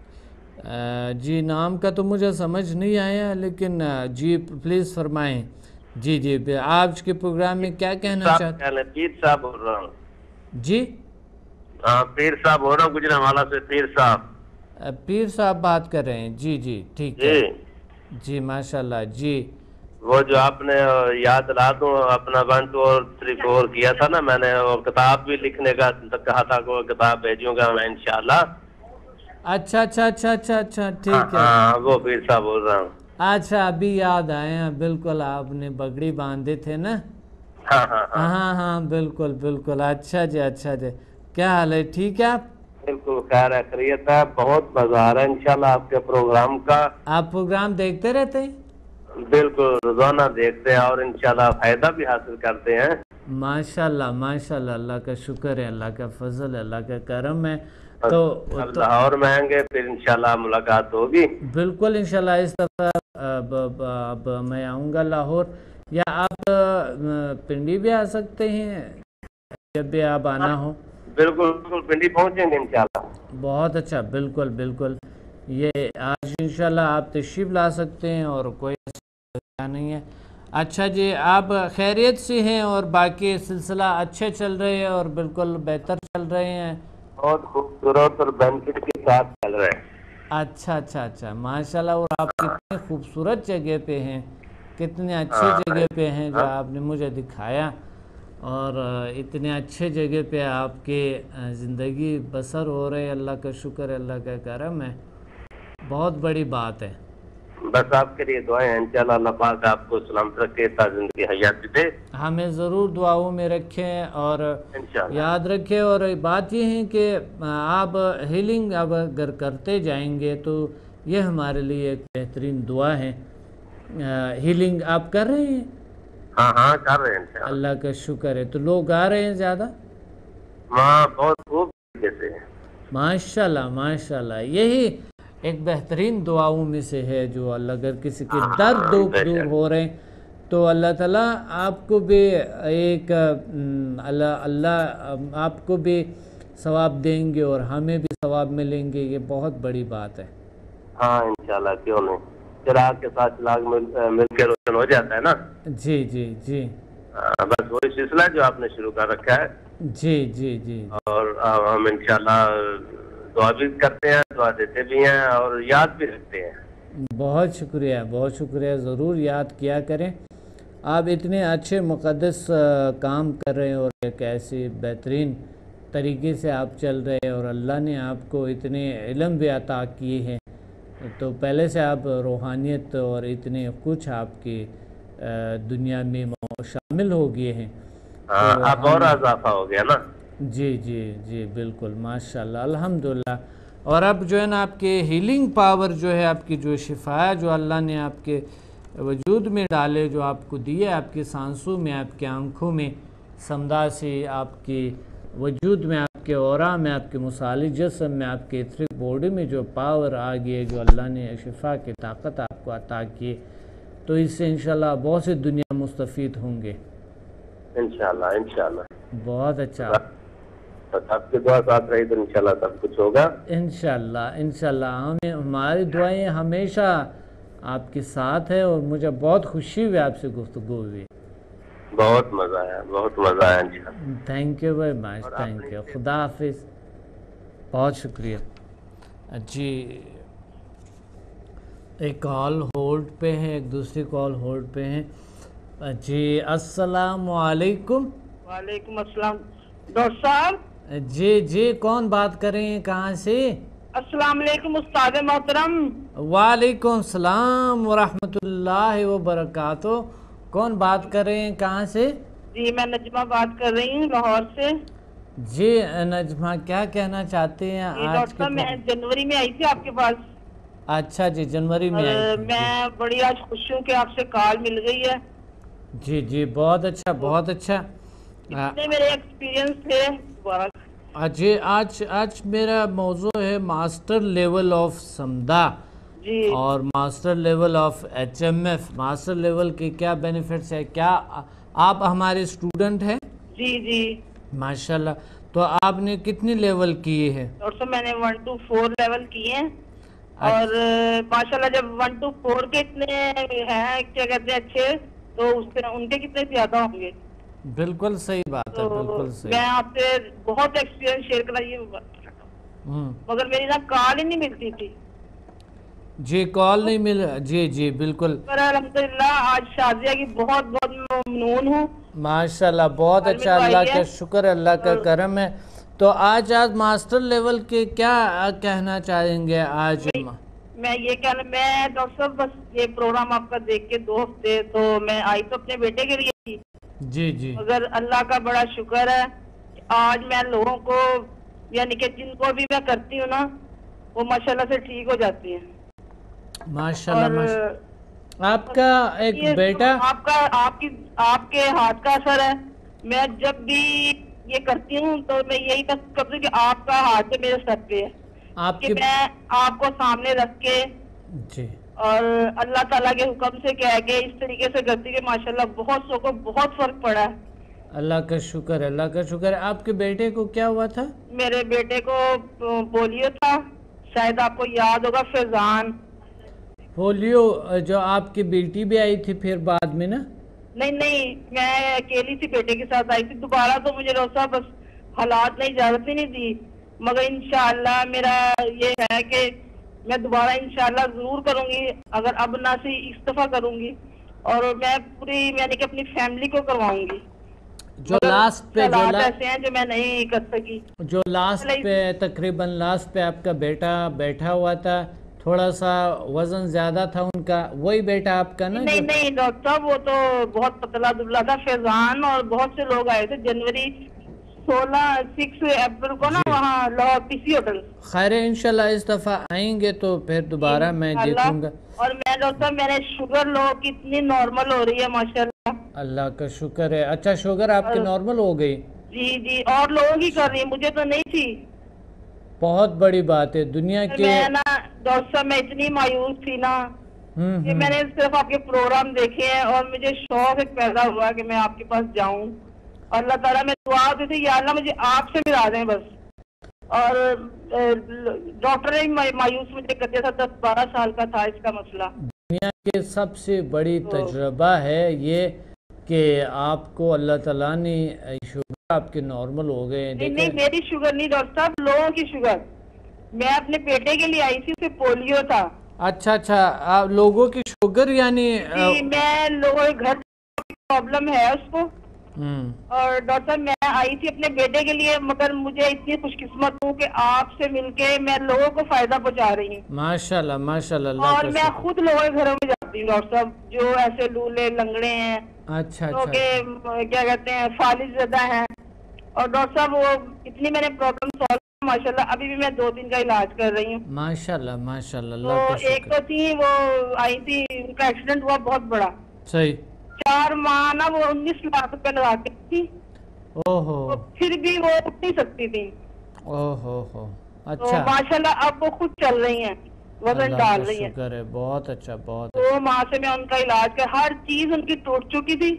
S1: जी नाम का तो मुझे समझ नहीं आया, लेकिन जी प्लीज़ फरमाएं। जी जी, आज के प्रोग्राम में क्या कहना चाहते हैं?
S5: पीर साहब बोल रहा हूँ।
S1: जी
S5: हाँ, पीर साहब बोल रहा हूँ, गुजरांवाला से पीर साहब।
S1: पीर साहब बात कर रहे हैं। जी जी ठीक है जी, माशाल्लाह जी।
S5: वो जो आपने याद दिला दूं, अपना 1 2 और 3 4 किया था ना, मैंने वो किताब भी लिखने का कहा था, को किताब भेजूंगा मैं इंशाल्लाह।
S1: अच्छा अच्छा अच्छा अच्छा अच्छा, ठीक है।
S5: हाँ, वो पीर साहब बोल रहा हूँ।
S1: अच्छा, अभी याद आया, बिल्कुल आपने पगड़ी बांधे थे ना।
S5: हाँ हाँ हाँ
S1: हाँ हाँ बिल्कुल बिल्कुल। अच्छा जी अच्छा जी, क्या हाल है? ठीक है आप?
S5: बिल्कुल खैर है, खैरियत है, बहुत मजा आ रहा है इंशाल्लाह आपके प्रोग्राम का।
S1: आप प्रोग्राम देखते रहते हैं?
S5: बिल्कुल, रोजाना देखते हैं और इंशाल्लाह फायदा भी हासिल करते हैं।
S1: माशाल्लाह माशाल्लाह, अल्लाह का शुक्र है, अल्लाह का फजल है, अल्लाह का करम है। तो
S5: लाहौर में आएंगे फिर इंशाल्लाह मुलाकात होगी।
S1: बिल्कुल इंशाल्लाह, इस दफ़ा अब मैं आऊँगा लाहौर, या आप पिंडी भी आ सकते हैं जब भी आप आना हो।
S5: बिल्कुल बिल्कुल, पिंडी पहुंचेंगे इंशाल्लाह।
S1: बहुत अच्छा, बिल्कुल बिल्कुल। ये आज इंशाल्लाह आप तशरीफ़ ला सकते हैं और कोई ऐसा नहीं है। अच्छा जी, आप खैरियत से हैं और बाकी सिलसिला अच्छे चल रहे हैं और बिल्कुल बेहतर चल रहे हैं?
S5: बहुत खूबसूरत और बेनिफिट के साथ चल रहे हैं।
S1: अच्छा अच्छा अच्छा, माशाल्लाह। और आप कितने खूबसूरत जगह पे हैं, कितने अच्छे जगह पे हैं जो आपने मुझे दिखाया, और इतने अच्छे जगह पे आपके ज़िंदगी बसर हो रहे। अल्लाह का शुक्र है, अल्लाह का करम है, बहुत बड़ी बात है।
S5: बस आपके लिए दुआएं हैं, इंशाल्लाह अल्लाह पाक आपको सलामत रखे, जिंदगी हयात दे।
S1: हमें ज़रूर दुआओं में रखें और याद रखें। और बात ये है कि आप हीलिंग अब अगर करते जाएंगे तो ये हमारे लिए एक बेहतरीन दुआ है। हीलिंग आप कर रहे हैं?
S5: हाँ हाँ कर रहे हैं,
S1: अल्लाह का शुक्र है। तो लोग आ रहे हैं ज़्यादा?
S5: हाँ, बहुत खूब तरीके से।
S1: माशाल्लाह माशाल्लाह, यही एक बेहतरीन दुआओं में से है जो अल्लाह, अगर किसी के दर्द दुख दूर हो रहे हैं तो अल्लाह ताला आपको भी एक अल्लाह आपको भी सवाब देंगे और हमें भी सवाब मिलेंगे। ये बहुत बड़ी बात है।
S5: हाँ इंशाल्लाह, क्यों नहीं। चिराग के साथ चिराग मिलकर रोशन हो जाता है ना।
S1: जी जी जी।
S5: बस वही सिलसिला जो आपने शुरू कर रखा है।
S1: जी जी जी।
S5: और हम इंशाल्लाह दुआ भी करते हैं, दुआ देते भी हैं और याद भी रखते हैं।
S1: बहुत शुक्रिया, बहुत शुक्रिया। ज़रूर याद किया करें। आप इतने अच्छे मुक़द्दस काम कर रहे हैं और एक ऐसी बेहतरीन तरीके से आप चल रहे हैं, और अल्लाह ने आपको इतने इल्म भी अता किए हैं, तो पहले से आप रूहानियत और इतने कुछ आपकी दुनिया में शामिल हो गए हैं।
S5: तो अब और इजाफा हो गया ना।
S1: जी जी जी बिल्कुल, माशाल्लाह, अल्हम्दुलिल्लाह। और अब जो है ना, आपके हीलिंग पावर जो है, आपकी जो शिफा जो अल्लाह ने आपके वजूद में डाले, जो आपको दिए, आपके सांसों में, आपके आँखों में, समदा से आपके वजूद में, आपके औरा में, आपके मुसाली जिस्म में, आपके इथरिक बॉडी में जो पावर आ गई है, जो अल्लाह ने शिफा की ताकत आपको अता की, तो इससे इंशाल्लाह बहुत सी दुनिया मुस्तफ़ीद होंगे
S5: इंशाल्लाह इंशाल्लाह।
S1: बहुत अच्छा।
S5: बस आपकी दुआ साथ रही तो इंशाल्लाह सब कुछ होगा।
S1: इंशाल्लाह इंशाल्लाह, हमारी दुआएं हमेशा आपके साथ है, और मुझे बहुत खुशी हुई आपसे गुफ्तगू हुई।
S5: बहुत मज़ा आया, बहुत मज़ा आया इंशाल्लाह।
S1: Thank you very much, thank you. खुदा हाफिज़, बहुत शुक्रिया जी। एक कॉल होल्ड पे है, एक दूसरी कॉल होल्ड पे है जी। अस्सलाम वालेकुम।
S6: वालेकुम अस्सलाम डॉक्टर साहब।
S1: जी जी, कौन बात कर रहे हैं, कहाँ से?
S6: अस्सलाम वालेकुम उस्ताद मोहतरम।
S1: वालेकुम सलाम व रहमतुल्लाहि व बरकातुहू। कौन बात कर रहे हैं, कहाँ से?
S6: जी मैं नजमा बात कर रही हूँ लाहौर से।
S1: जी नजमा, क्या कहना चाहते हैं आज?
S6: डॉक्टर मैं जनवरी में आई थी आपके पास।
S1: अच्छा जी, जनवरी में आई थी।
S6: मैं बड़ी आज खुश हूँ कि आपसे कॉल मिल गई है।
S1: जी जी, बहुत अच्छा बहुत अच्छा।
S6: इतने मेरे एक्सपीरियंस थे।
S1: जी आज मेरा मौजू है मास्टर लेवल ऑफ समदा
S6: जी,
S1: और master level of HMF। Master level के क्या बेनिफिट्स है, क्या آپ ہمارے اسٹوڈنٹ ہیں؟
S6: جی جی
S1: ماشاءاللہ. تو آپ نے کتنی لیول کیے ہیں؟
S6: ڈاکٹر صاحب میں نے 1 to 4 لیول کیے ہیں اور ماشاءاللہ جب 1 to 4 کے اتنے ہیں کیا کہتے ہیں اچھے تو اس سے ان کے کتنے زیادہ ہوں گے.
S1: بالکل صحیح بات ہے، بالکل
S6: میں
S1: صحیح.
S6: آپ سے بہت ایکسپیرینس شیئر کرائیے مگر میری نا کال ہی نہیں ملتی تھی.
S1: جی کال نہیں مل، جی جی بالکل.
S6: پر الحمدللہ آج شازیہ کی بہت بہت ممنون ہوں.
S1: ماشاءاللہ بہت اچھا، اللہ کا شکر، اللہ کا کرم ہے. تو آج آپ ماسٹر لیول کے کیا کہنا چاہیں گے آج؟
S6: میں یہ کہنا، میں ڈاکٹر صاحب بس یہ پروگرام آپ کا دیکھ کے 2 ہفتے تو میں آئی تو اپنے بیٹے کے لیے تھی.
S1: جی جی.
S6: مگر اللہ کا بڑا شکر ہے آج میں لوگوں کو یعنی کہ جن کو بھی میں کرتی ہوں نا وہ ماشاءاللہ سے ٹھیک ہو جاتی ہیں.
S1: ماشاءاللہ. آپ کا ایک بیٹا،
S6: آپ کے ہاتھ کا اثر ہے. میں جب بھی یہ کرتی ہوں تو میں یہی کرتی ہوں کہ آپ کا ہاتھ میرے سر پہ ہے کہ میں آپ کو سامنے رکھ کے
S1: جی
S6: اور اللہ تعالیٰ کے حکم سے کہہ کے اس طریقے سے کرتی کہ ماشاءاللہ بہت سو کو بہت فرق پڑا ہے.
S1: اللہ کا شکر ہے، اللہ کا شکر ہے. آپ کے بیٹے کو کیا ہوا تھا؟
S6: میرے بیٹے کو پولیو تھا، شاید آپ کو یاد ہوگا، فیضان.
S1: پولیو جو آپ کی بیٹی بھی آئی تھی پھر بعد میں نا؟
S6: نہیں میں اکیلی تھی، بیٹے کے ساتھ آئی تھی. دوبارہ تو مجھے روسا بس حالات نے اجازت ہی نہیں دی مگر انشاءاللہ میرا یہ ہے کہ میں دوبارہ انشاءاللہ ضرور کروں گی. اگر اب نہ سے استعفیٰ کروں گی اور میں پوری یعنی کہ اپنی فیملی کو کرواؤں گی.
S1: جو لاسٹ پہ
S6: ایسے ہیں جو میں نہیں کر سکی.
S1: جو لاسٹ پہ تقریباً لاسٹ پہ آپ کا بیٹا بیٹھا ہوا تھا، تھوڑا سا وزن زیادہ تھا ان کا، وہی بیٹا آپ کا نا؟
S6: نہیں ڈاکٹر صاحب وہ تو بہت پتلا دبلا تھا فیضان. اور بہت سے لوگ آئے تھے جنوری 6 اپریل کو نا وہاں لاہور پی سی ہوٹل.
S1: خیر انشاءاللہ اس دفعہ آئیں گے تو پھر دوبارہ میں دیکھوں گا.
S6: اور میں ڈاکٹر صاحب میں نے شوگر لوگوں کی اتنی نارمل ہو رہی ہے ماشاءاللہ.
S1: اللہ کا شکر ہے. اچھا شوگر آپ کی نارمل ہو گئی؟
S6: جی اور لوگوں کی کر رہی ہے، مجھے تو نہیں تھی.
S1: بہت بڑی بات ہے دنیا کے.
S6: میں نا ڈاکٹر صاحب میں اتنی مایوس تھی نا کہ میں نے صرف آپ کے پروگرام دیکھے ہیں اور مجھے شوق ایک پیدا ہوا کہ میں آپ کے پاس جاؤں. اللہ تعالیٰ میں دعا ہوتی تھی یا اللہ مجھے آپ سے ملا دیں بس. اور ڈاکٹر نے مایوس مجھے کر دیا تھا، 10-12 سال کا تھا اس کا مسئلہ.
S1: دنیا کے سب سے بڑی تجربہ ہے یہ کہ آپ کو اللہ تعالیٰ نے شوگر آپ کے نارمل ہو گئے.
S6: نہیں میری شوگر نہیں ڈاکٹر صاحب، لوگوں کی شوگر. میں اپنے بیٹے کے لیے آئی تھی، اسے پولیو تھا.
S1: اچھا لوگوں کی شوگر یعنی
S6: میں لوگوں کے گھر پرابلم ہے اس کو. اور ڈاکٹر صاحب میں آئی تھی اپنے بیٹے کے لیے مگر مجھے اتنی خوش قسمت ہوں کہ آپ سے مل کے میں لوگوں کو فائدہ پہنچا رہی ہوں.
S1: ماشاءاللہ ماشاءاللہ.
S6: اور میں خود لوگوں کے گھروں میں جاتی ہوں ڈاکٹر صاحب جو ایسے لولے لنگڑے ہیں،
S1: اچھا
S6: کیا کہتے ہیں فالج زدہ ہیں. اور ڈاکٹر صاحب وہ اتنی میں نے پرابلم سالو ماشاءاللہ ابھی بھی میں 2-3 کا علاج کر رہی ہوں.
S1: ماشاءاللہ ماشاءاللہ.
S6: تو ایک تو تھی وہ آئی تھی، ان کا ایکسیڈنٹ ہوا بہت بڑا.
S1: صحیح.
S6: 4 ماہ نا وہ 19 لاکھ روپے لگا کے تھی. پھر بھی وہ اٹھ نہیں سکتی تھی. اچھا. ماشاءاللہ اب وہ خود چل رہی ہیں، وزن ڈال رہی ہیں.
S1: بہت اچھا.
S6: 2 ماہ سے میں ان کا علاج کر، ہر چیز ان کی ٹوٹ چکی تھی.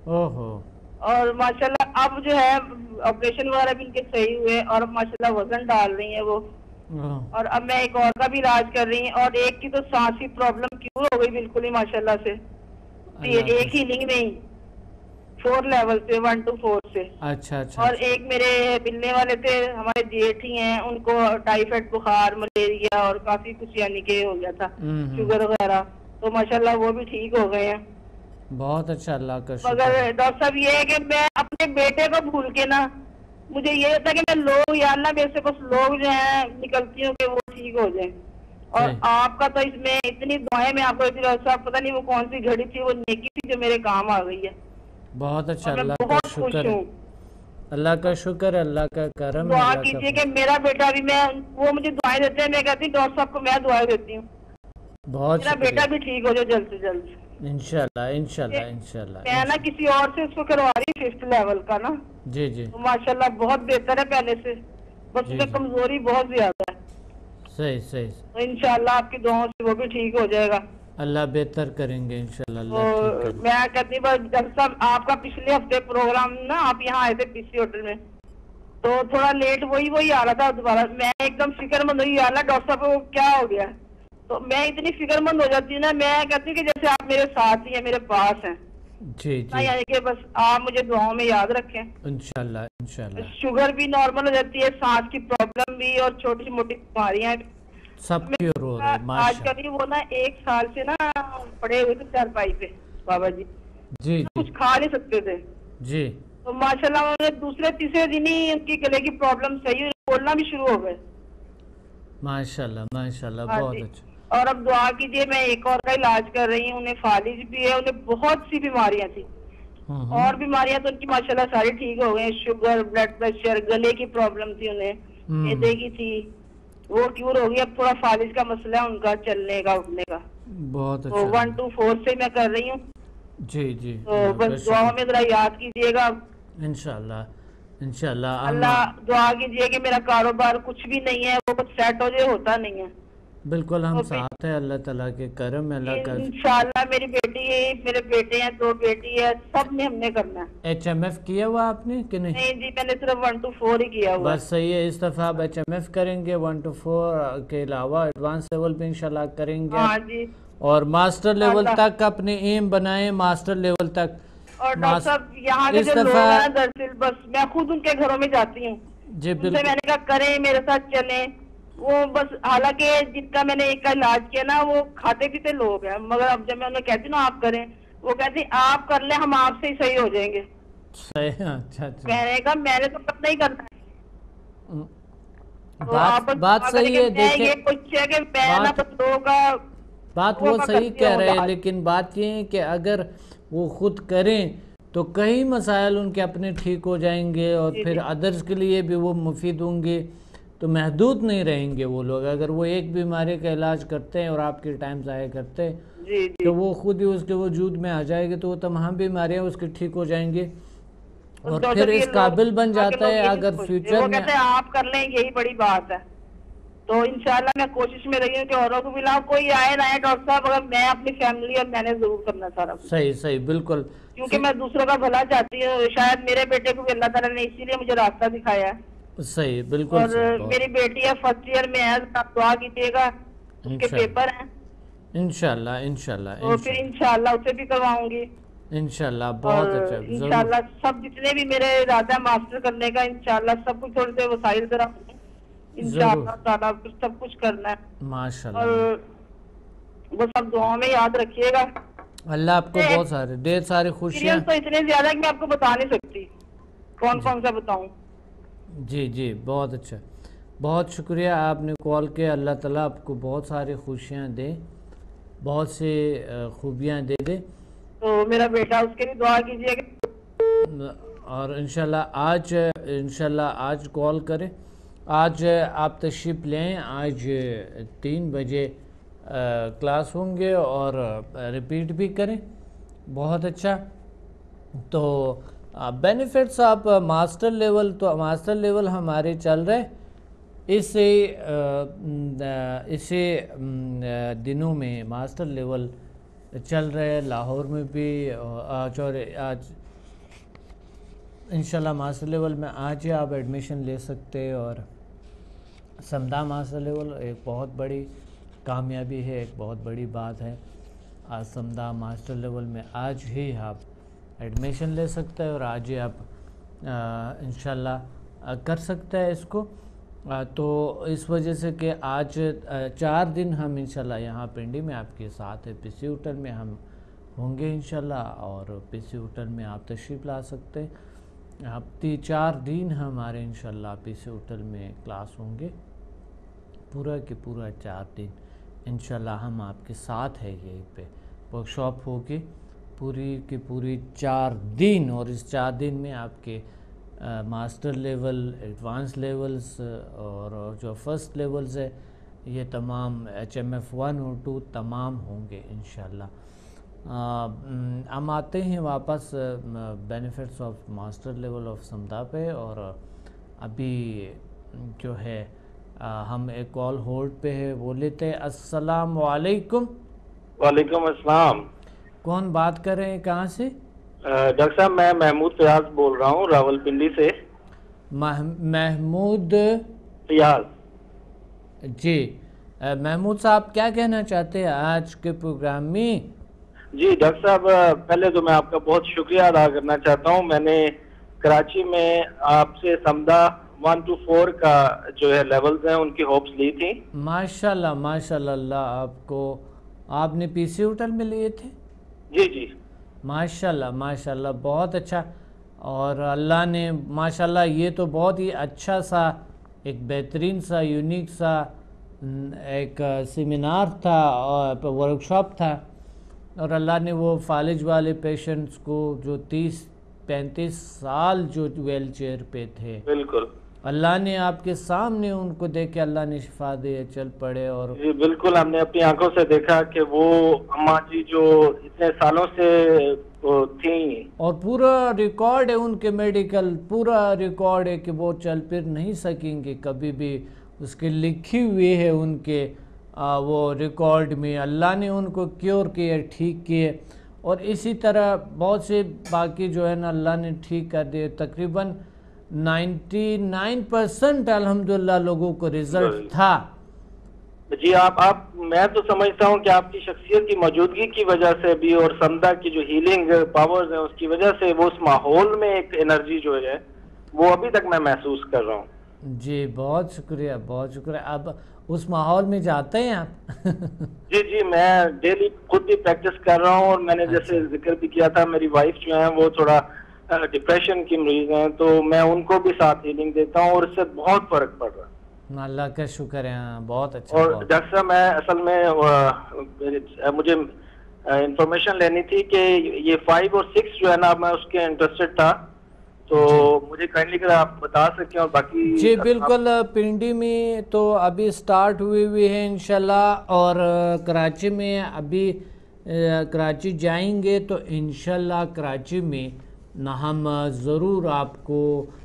S6: اور ماشاءاللہ اب جو ہے آپریشن وغیرہ بھی ان کے صحیح ہوئے اور ماشاءاللہ وزن ڈال رہی ہیں وہ. اور اب میں ایک اور کا بھی علاج کر رہی ہوں اور ایک کی تو سانس کی پرابلم کیور ہو گئی بالکل ہی ماشاءاللہ سے. ایک ہی نہیں 4 لیول سے 1 to 4 سے.
S1: اچھا.
S6: اور ایک میرے ملنے والے تھے ہمارے جیٹھ ہی ہیں، ان کو ٹائیفائڈ بخار ملیریا اور کافی کچھ یعنی کہ ہو گیا تھا، شوگر وغیرہ، تو ماشاءاللہ وہ بھی ٹھیک ہو گئے ہیں.
S1: بہت اچھا اللہ کا شکر.
S6: مگر ڈاکٹر صاحب یہ ہے کہ میں اپنے بیٹے کو بھول کے نا مجھے یہ ہوتا ہے کہ میں لوگ یا اللہ میرے سے بس لوگ جو ہیں نکلتی ہوں کہ وہ ٹھیک ہو جائیں. اور آپ کا تو اس میں اتنی دعائیں میں آپ کو ڈاکٹر صاحب پتہ نہیں وہ کون سی گھڑی تھی، وہ نیکی تھی جو میرے کام آ گئی ہے.
S1: بہت اچھا اللہ کا
S6: بہت خوش
S1: شکر.
S6: ہوں.
S1: اللہ کا شکر ہے، اللہ کا کرم.
S6: دعا کیجیے کہ میرا بیٹا بھی، میں وہ مجھے دعائیں دیتے ہیں، میں کہتی ہوں ڈاکٹر صاحب کو میں دعائیں دیتی ہوں میرا بیٹا بھی ٹھیک ہو جائے جلد سے جلد.
S1: انشاءاللہ.
S6: میں نا کسی اور سے اس کو کروا رہی 5th لیول کا نا.
S1: جی.
S6: ماشاءاللہ بہت بہتر ہے پہلے سے، بس اس میں کمزوری بہت زیادہ ہے.
S1: صحیح.
S6: انشاءاللہ آپ کی دعاؤں سے وہ بھی ٹھیک ہو جائے گا.
S1: اللہ بہتر کریں گے انشاءاللہ. اللہ ٹھیک کریں.
S6: میں کہتی ہوں ڈاکٹر صاحب آپ کا پچھلے ہفتے پروگرام نا آپ یہاں آئے تھے پی سی ہوٹل میں تو تھوڑا لیٹ وہی آ رہا تھا دوبارہ. میں ایک دم فکر مند ہوئی یار ڈاکٹر صاحب کو کیا ہو گیا. تو میں اتنی فکر مند ہو جاتی ہوں نا, میں کہتی ہوں کہ جیسے آپ میرے ساتھ ہی ہیں, میرے پاس ہیں.
S1: جی جی
S6: یعنی کہ بس آپ مجھے دعاؤں میں یاد رکھیں
S1: انشاءاللہ انشاءاللہ.
S6: شوگر بھی نارمل ہو جاتی ہے, سانس کی پرابلم بھی, اور چھوٹی موٹی بیماریاں
S1: سب پیور ہو رہے ہیں
S6: آج کل وہ نا 1 سال سے نا پڑے ہوئے تھے چارپائی پہ بابا جی.
S1: جی
S6: کچھ کھا نہیں سکتے تھے.
S1: جی
S6: تو ماشاءاللہ انہوں نے 2-3 دن ہی ان کی گلے کی پرابلم صحیح ہوئی, بولنا بھی شروع ہو گئے.
S1: ماشاءاللہ ماشاءاللہ بہت اچھا.
S6: اور اب دعا کیجیے, میں ایک اور کا علاج کر رہی ہوں, انہیں فالج بھی ہے, انہیں بہت سی بیماریاں تھی اور بیماریاں تو ان کی ماشاءاللہ ساری ٹھیک ہو گئے. شوگر, بلڈ پریشر, گلے کی پرابلم تھی انہیں, معدے کی تھی, وہ کیور ہو گئی. اب تھوڑا فالج کا مسئلہ ہے ان کا, چلنے کا اٹھنے کا.
S1: بہت
S6: تو
S1: اچھا.
S6: 1 to 4 سے میں کر رہی ہوں.
S1: جی جی
S6: تو بس دعاؤں میں ذرا یاد کیجیے گا
S1: انشاءاللہ انشاءاللہ.
S6: اللہ دعا کیجیے کہ میرا کاروبار کچھ بھی نہیں ہے وہ کچھ سیٹ ہو جائے, ہوتا نہیں ہے.
S1: بالکل ہم ساتھ ہیں, اللہ تعالیٰ کے کرم میں. اللہ کا
S6: انشاءاللہ میری بیٹی ہے, میرے بیٹے ہیں, 2 بیٹی ہے, سب نے ہم نے کرنا ہے.
S1: HMF کیا ہوا آپ نے کہ نہیں؟
S6: نہیں جی, میں نے صرف 1 to 4 ہی کیا ہوا.
S1: بس صحیح ہے, اس دفعہ آپ HMF کریں گے. 1 to 4 کے علاوہ ایڈوانس لیول پہ انشاءاللہ کریں گے.
S6: ہاں جی.
S1: اور ماسٹر لیول تک اپنے ایم بنائیں, ماسٹر لیول تک.
S6: اور ڈاکٹر صاحب یہاں کے جو لوگ ہیں نا دراصل بس میں خود ان کے گھروں میں جاتی ہوں.
S1: جی
S6: بالکل. میں نے کہا کریں میرے ساتھ چلیں, وہ بس حالانکہ جن کا میں نے ایک کا علاج کیا نا وہ کھاتے پیتے لوگ ہیں, مگر اب جب میں انہیں کہتی ہوں نا آپ کریں, وہ کہتی آپ کر لیں, ہم آپ سے ہی صحیح ہو جائیں گے.
S1: صحیح. اچھا اچھا.
S6: میں نے کہا میں نے تو پتہ ہی کرنا ہے.
S1: بات صحیح ہے. دیکھیں
S6: یہ کچھ ہے کہ میں نا بس لوگوں کا
S1: بات وہ صحیح کہہ رہے ہیں, لیکن بات یہ ہے کہ اگر وہ خود کریں تو کئی مسائل ان کے اپنے ٹھیک ہو جائیں گے, اور پھر ادرس کے لیے بھی وہ مفید ہوں گے. تو محدود نہیں رہیں گے وہ لوگ. اگر وہ ایک بیماری کا علاج کرتے ہیں اور آپ کے ٹائم ضائع کرتے ہیں تو وہ خود ہی اس کے وجود میں آ جائے گے, تو وہ تمام بیماریاں اس کے ٹھیک ہو جائیں گے اور پھر اس قابل بن جاتا ہے. اگر فیوچر میں
S6: آپ کر لیں یہی بڑی بات ہے. تو انشاءاللہ میں کوشش میں رہی ہوں کہ اوروں کو ملا, کوئی آئے نہ آئے ڈاکٹر صاحب, اگر میں اپنی فیملی اور میں نے ضرور کرنا سارا.
S1: صحیح صحیح بالکل,
S6: کیونکہ میں دوسروں کا بھلا چاہتی ہوں. شاید میرے بیٹے کو بھی اللہ تعالیٰ نے اسی لیے مجھے راستہ دکھایا ہے.
S1: صحیح بالکل.
S6: اور میری بیٹی ہے 1st ایئر میں ہے, آپ دعا کیجیے گا, اس کے پیپر ہیں
S1: انشاءاللہ انشاءاللہ.
S6: تو پھر انشاءاللہ اسے بھی کرواؤں گی
S1: انشاءاللہ. بہت اچھا.
S6: انشاءاللہ سب جتنے بھی میرے ارادہ ہے ماسٹر کرنے کا, انشاءاللہ سب کچھ تھوڑے سے وسائل ذرا انشاءاللہ تعالیٰ سب کچھ کرنا ہے
S1: ماشاءاللہ.
S6: اور بس آپ دعاؤں میں یاد رکھیے گا.
S1: اللہ آپ کو بہت سارے ڈھیر ساری خوشیاں.
S6: تو اتنے زیادہ کہ میں آپ کو بتا نہیں سکتی کون کون سا بتاؤں.
S1: جی جی بہت اچھا, بہت شکریہ آپ نے کال کیا. اللہ تعالیٰ آپ کو بہت ساری خوشیاں دے, بہت سے خوبیاں دے دے.
S6: تو میرا بیٹا اس کے لیے دعا کیجیے گا.
S1: اور انشاءاللہ آج کال کریں. آج آپ تشریف لیں. آج 3 بجے کلاس ہوں گے اور ریپیٹ بھی کریں. بہت اچھا. تو بینیفٹس آپ ماسٹر لیول ہمارے چل رہے. اسے دنوں میں ماسٹر لیول چل رہے لاہور میں بھی. آج انشاءاللہ ماسٹر لیول میں آج ہی آپ ایڈمیشن لے سکتے. اور سمدہ ماسٹر لیول ایک بہت بڑی کامیابی ہے, ایک بہت بڑی بات ہے. آج سمدہ ماسٹر لیول میں آج ہی آپ ایڈمیشن لے سکتے ہیں اور آج ہی آپ انشاءاللہ کر سکتے ہیں اس کو. تو اس وجہ سے کہ آج 4 دن ہم انشاءاللہ یہاں پنڈی میں آپ کے ساتھ پی سی ہوٹل میں ہم ہوں گے انشاءاللہ. اور پی سی ہوٹل میں آپ تشریف لا سکتے ہیں. آپ 4 دن ہمارے انشاءاللہ پی سی ہوٹل میں کلاس ہوں گے, پورا کے پورا 4 دن انشاءاللہ ہم آپ کے ساتھ ہیں. یہیں پہ ورکشاپ ہوگی پوری کی پوری 4 دن. اور اس 4 دن میں آپ کے ماسٹر لیول, ایڈوانس لیولز اور جو فرسٹ لیولز ہے یہ تمام HMF 1 اور 2 تمام ہوں گے انشاءاللہ. ہم آتے ہیں واپس benefits of master level of SMEDA پہ. اور ابھی جو ہے ہم ایک کال ہولڈ پہ ہے, وہ لیتے ہیں. السلام علیکم.
S7: वालेकुम अस्सलाम।
S1: कौन बात कर रहे हैं, कहाँ से?
S7: डॉक्टर साहब मैं महमूद फयाज बोल रहा हूँ रावलपिंडी से।
S1: महमूद
S7: फयाज
S1: जी। महमूद साहब क्या कहना चाहते हैं आज के प्रोग्राम में?
S7: जी डॉक्टर साहब, पहले तो मैं आपका बहुत शुक्रिया अदा करना चाहता हूँ। मैंने कराची में आपसे समदा 1 to 4 का जो है लेवल्स हैं उनकी होप्स ली थी।
S1: माशाल्लाह माशाल्लाह, अल्लाह आपको, आपने पीसी होटल में लिए थे?
S7: जी जी
S1: माशाल्लाह माशाल्लाह, बहुत अच्छा। और अल्लाह ने माशाल्लाह, ये तो बहुत ही अच्छा सा एक बेहतरीन सा यूनिक सा एक सेमिनार था और वर्कशॉप था, और अल्लाह ने वो फालिज वाले पेशेंट्स को जो 30-35 साल जो व्हील चेयर पे थे,
S7: बिल्कुल
S1: अल्लाह ने आपके सामने उनको देख के अल्लाह ने शिफा दे चल पड़े। और
S7: जी बिल्कुल, हमने अपनी आंखों से देखा कि वो अम्मा जी जो इतने सालों से थी, और
S1: पूरा रिकॉर्ड है उनके मेडिकल, पूरा रिकॉर्ड है कि वो चल फिर नहीं सकेंगे कभी भी, उसके लिखी हुई है उनके वो रिकॉर्ड में। अल्लाह ने उनको क्योर किए, ठीक किए, और इसी तरह बहुत से बाकी जो है ना अल्लाह ने ठीक कर दिए। तकरीबन 99% अल्हम्दुलिल्लाह लोगों को रिजल्ट था।
S7: जी आप मैं तो समझता हूँ कि आपकी शख्सियत की मौजूदगी की वजह से भी और समदा की जो हीलिंग पावर्स हैं उसकी वजह से वो उस माहौल में एक एनर्जी जो है वो अभी तक मैं महसूस कर रहा हूँ।
S1: जी बहुत शुक्रिया, बहुत शुक्रिया। अब उस माहौल में जाते हैं आप?
S7: जी मैं डेली खुद भी प्रैक्टिस कर रहा हूँ, और मैंने जैसे जिक्र भी किया था मेरी वाइफ जो है वो थोड़ा डिप्रेशन की मरीज हैं, तो मैं उनको भी साथ हीलिंग देता हूँ और इससे बहुत फर्क पड़ रहा है।
S1: अल्लाह का शुक्र है, बहुत अच्छा।
S7: और डॉक्टर साहब मैं असल में मुझे इंफॉर्मेशन लेनी थी कि ये 5 और 6 जो है ना मैं उसके इंटरेस्टेड था, तो मुझे काइंडली अगर आप बता सकें। और बाकी
S1: जी बिल्कुल, पिंडी में तो अभी स्टार्ट हुई है इंशाल्लाह, और कराची में अभी कराची जाएंगे तो इंशाल्लाह कराची में ना हम ज़रूर आपको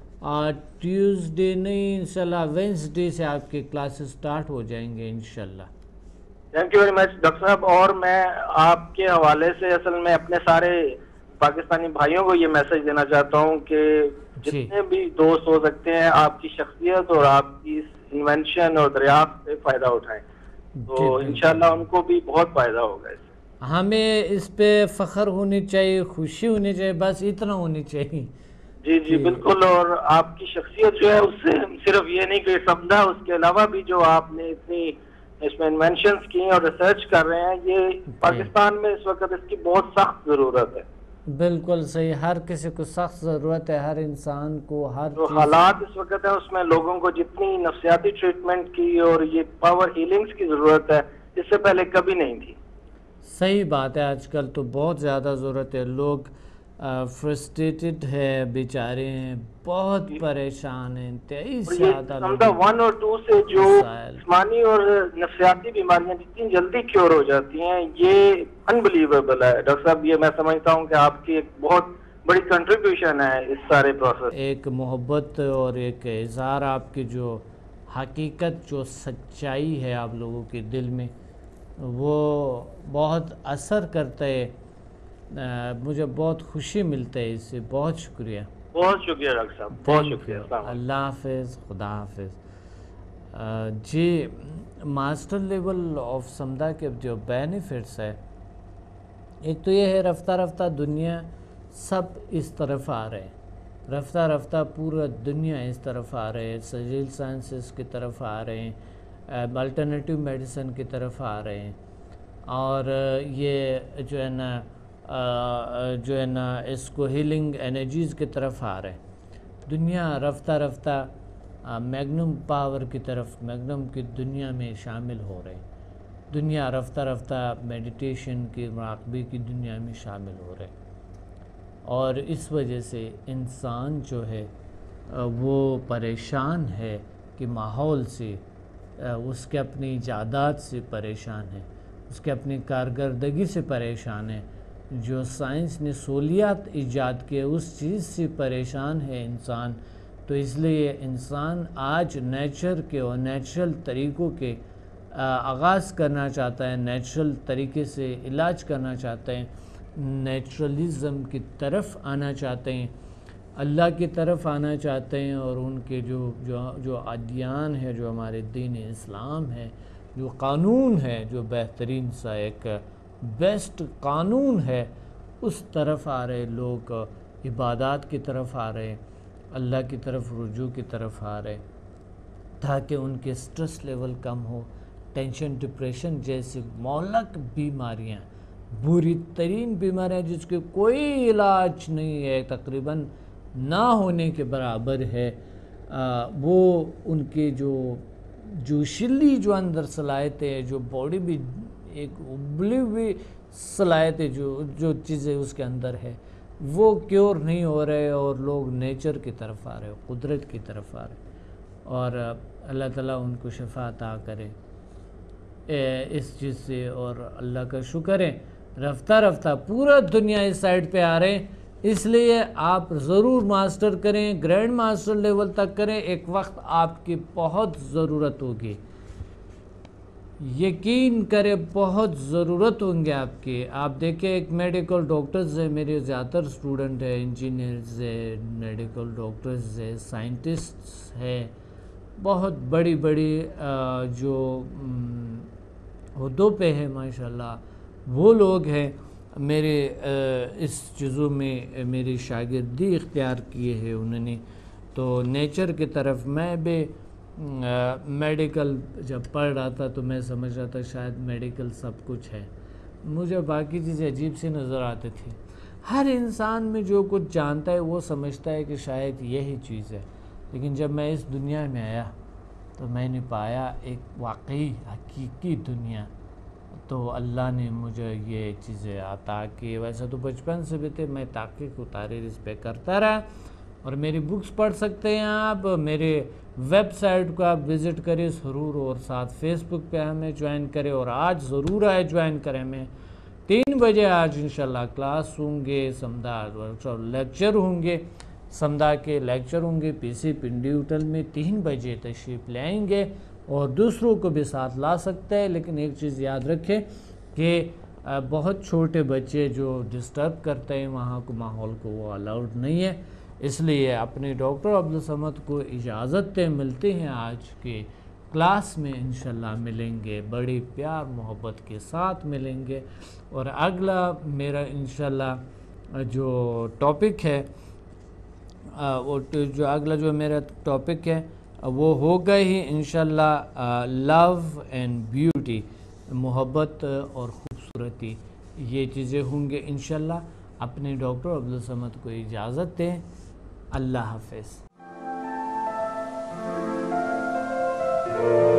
S1: ट्यूसडे नहीं इंशाल्लाह वेंसडे से आपके क्लासेस स्टार्ट हो जाएंगे इंशाल्लाह।
S7: Thank you very much doctor साहब। और मैं आपके हवाले से असल में अपने सारे पाकिस्तानी भाइयों को ये मैसेज देना चाहता हूँ कि जितने भी दोस्त हो सकते हैं आपकी शख्सियत और आपकी इन्वेंशन और दरियाफ्त से फ़ायदा उठाएं, तो इंशाल्लाह उनको भी बहुत फ़ायदा होगा इससे।
S1: हमें इस पे फ़ख्र होनी चाहिए, खुशी होनी चाहिए, बस इतना होनी चाहिए।
S7: जी बिल्कुल। और आपकी शख्सियत जो है उससे सिर्फ ये नहीं कि समझा, उसके अलावा भी जो आपने इतनी इसमें इन्वेंशंस की और रिसर्च कर रहे हैं, ये पाकिस्तान में इस वक्त इसकी बहुत सख्त ज़रूरत है।
S1: बिल्कुल सही, हर किसी को सख्त ज़रूरत है, हर इंसान को, हर
S7: जो हालात इस वक्त है उसमें लोगों को जितनी नफ्सियाती ट्रीटमेंट की और ये पावर हीलिंग्स की ज़रूरत है इससे पहले कभी नहीं थी।
S1: सही बात है, आजकल तो बहुत ज़्यादा ज़रूरत है। लोग फ्रस्ट्रेटेड है बेचारे हैं, बहुत परेशान हैं, इंतहाई ज़्यादा।
S7: 1 और 2 से जो जिस्मानी और नफ्सियाती बीमारियां जितनी जल्दी क्योर हो जाती हैं ये अनबिलीवेबल है डॉक्टर साहब। ये मैं समझता हूँ कि आपकी एक बहुत बड़ी कंट्रीब्यूशन है इस सारे प्रोसेस।
S1: एक मोहब्बत और एक इज़हार, आपकी जो हकीकत, जो सच्चाई है आप लोगों के दिल में, वो बहुत असर करता है। मुझे बहुत खुशी मिलता है इससे। बहुत शुक्रिया,
S7: बहुत शुक्रिया डॉक्टर साहब, बहुत शुक्रिया।
S1: अल्लाह हाफिज़, खुदा हाफिज़। जी, मास्टर लेवल ऑफ समदा के जो बेनिफिट्स है, एक तो ये है रफ्ता रफ्ता दुनिया सब इस तरफ आ रहे हैं, रफ्ता रफ्ता पूरा दुनिया इस तरफ आ रहे हैं, सोशल साइंसेस की तरफ आ रहे हैं, अल्टरनेटिव मेडिसिन की तरफ आ रहे हैं, और ये जो है ना इसको हीलिंग एनर्जीज़ की तरफ आ रहे हैं। दुनिया रफ्ता रफ्ता मैग्नम पावर की तरफ, मैग्नम की दुनिया में शामिल हो रहे हैं। दुनिया रफ्ता रफ्ता मेडिटेशन की, मुराक़बे की दुनिया में शामिल हो रहे हैं, और इस वजह से इंसान जो है वो परेशान है कि माहौल से, उसके अपनी इजादात से परेशान है, उसके अपनी कारकर्दगी से परेशान है, जो साइंस ने सहूलियात ईजाद किए उस चीज़ से परेशान है इंसान। तो इसलिए इंसान आज नेचर के और नेचुरल तरीक़ों के آغاز کرنا چاہتا ہے، نیچرل طریقے سے علاج کرنا چاہتے ہیں، نیچرلزم کی طرف آنا چاہتے ہیں، اللہ کی طرف آنا چاہتے ہیں، اور ان کے جو ادیان ہے، جو ہمارے دین اسلام ہے، جو قانون ہے، جو بہترین سا ایک بیسٹ قانون ہے، اس طرف آ رہے لوگ، عبادات کی طرف آ رہے، اللہ کی طرف رجوع کی طرف آ رہے، تاکہ ان کے سٹریس لیول کم ہو، ٹینشن ڈپریشن جیسی مہلک بیماریاں، بری ترین بیماریاں جس کے کوئی علاج نہیں ہے، تقریباً نہ ہونے کے برابر ہے، وہ ان کے جو جوشلی جو اندر صلاحیتیں ہے، جو باڈی بھی ایک ابلی ہوئی صلاحیتیں جو چیزیں اس کے اندر ہے، وہ کیور نہیں ہو رہے، اور لوگ نیچر کی طرف آ رہے، قدرت کی طرف آ رہے، اور اللہ تعالیٰ ان کو شفا عطا کرے اس چیز سے۔ اور اللہ کا شکر ہے، رفتہ رفتہ پورا دنیا اس سائڈ پہ آ رہے ہیں، اس لیے آپ ضرور ماسٹر کریں، گرینڈ ماسٹر لیول تک کریں، ایک وقت آپ کی بہت ضرورت ہوگی، یقین کریں بہت ضرورت ہوں گے آپ کی۔ آپ دیکھیں ایک میڈیکل ڈاکٹرز ہیں، میرے زیادہ تر اسٹوڈنٹ ہیں، انجینئرز ہیں، میڈیکل ڈاکٹرز ہیں، سائنٹسٹس ہیں، بہت بڑی بڑی جو عہدوں پہ ہیں ماشاءاللہ، وہ لوگ ہیں میرے اس چیزوں میں میری شاگردی اختیار کیے ہیں انہوں نے۔ تو نیچر کی طرف میں بھی میڈیکل جب پڑھ رہا تھا تو میں سمجھ رہا تھا شاید میڈیکل سب کچھ ہے، مجھے باقی چیزیں عجیب سی نظر آتی تھی۔ ہر انسان میں جو کچھ جانتا ہے وہ سمجھتا ہے کہ شاید یہی چیز ہے، لیکن جب میں اس دنیا میں آیا تو میں نے پایا ایک واقعی حقیقی دنیا، تو اللہ نے مجھے یہ چیزیں عطا کی۔ ویسے تو بچپن سے بھی تھے، میں تحقیق و تحریر اس پہ کرتا رہا، اور میری بکس پڑھ سکتے ہیں آپ، میرے ویب سائٹ کو آپ وزٹ کریں ضرور، اور ساتھ فیس بک پہ ہمیں جوائن کریں، اور آج ضرور آئے جوائن کریں ہمیں۔ 3 بجے آج انشاءاللہ کلاس ہوں گے، سمدھا لیکچر ہوں گے، سمدھا کے لیکچر ہوں گے پی سی پنڈی ہوٹل میں، 3 بجے تشریف لے آئیں گے، اور دوسروں کو بھی ساتھ لا سکتے ہیں، لیکن ایک چیز یاد رکھیں کہ بہت چھوٹے بچے جو ڈسٹرب کرتے ہیں وہاں کو ماحول کو، وہ الاؤڈ نہیں ہے، اس لیے اپنے ڈاکٹر عبدالصمد کو اجازت دیں، ملتے ہیں آج کے کلاس میں انشاءاللہ ملیں گے، بڑی پیار محبت کے ساتھ ملیں گے، اور اگلا میرا انشاءاللہ جو ٹاپک ہے، اگلا جو میرا ٹاپک ہے وہ ہوگا ہی انشاءاللہ لو اینڈ بیوٹی، محبت اور خوبصورتی، یہ چیزیں ہوں گے انشاءاللہ۔ اپنے ڈاکٹر عبدالصمد کو اجازت دیں، اللہ حافظ۔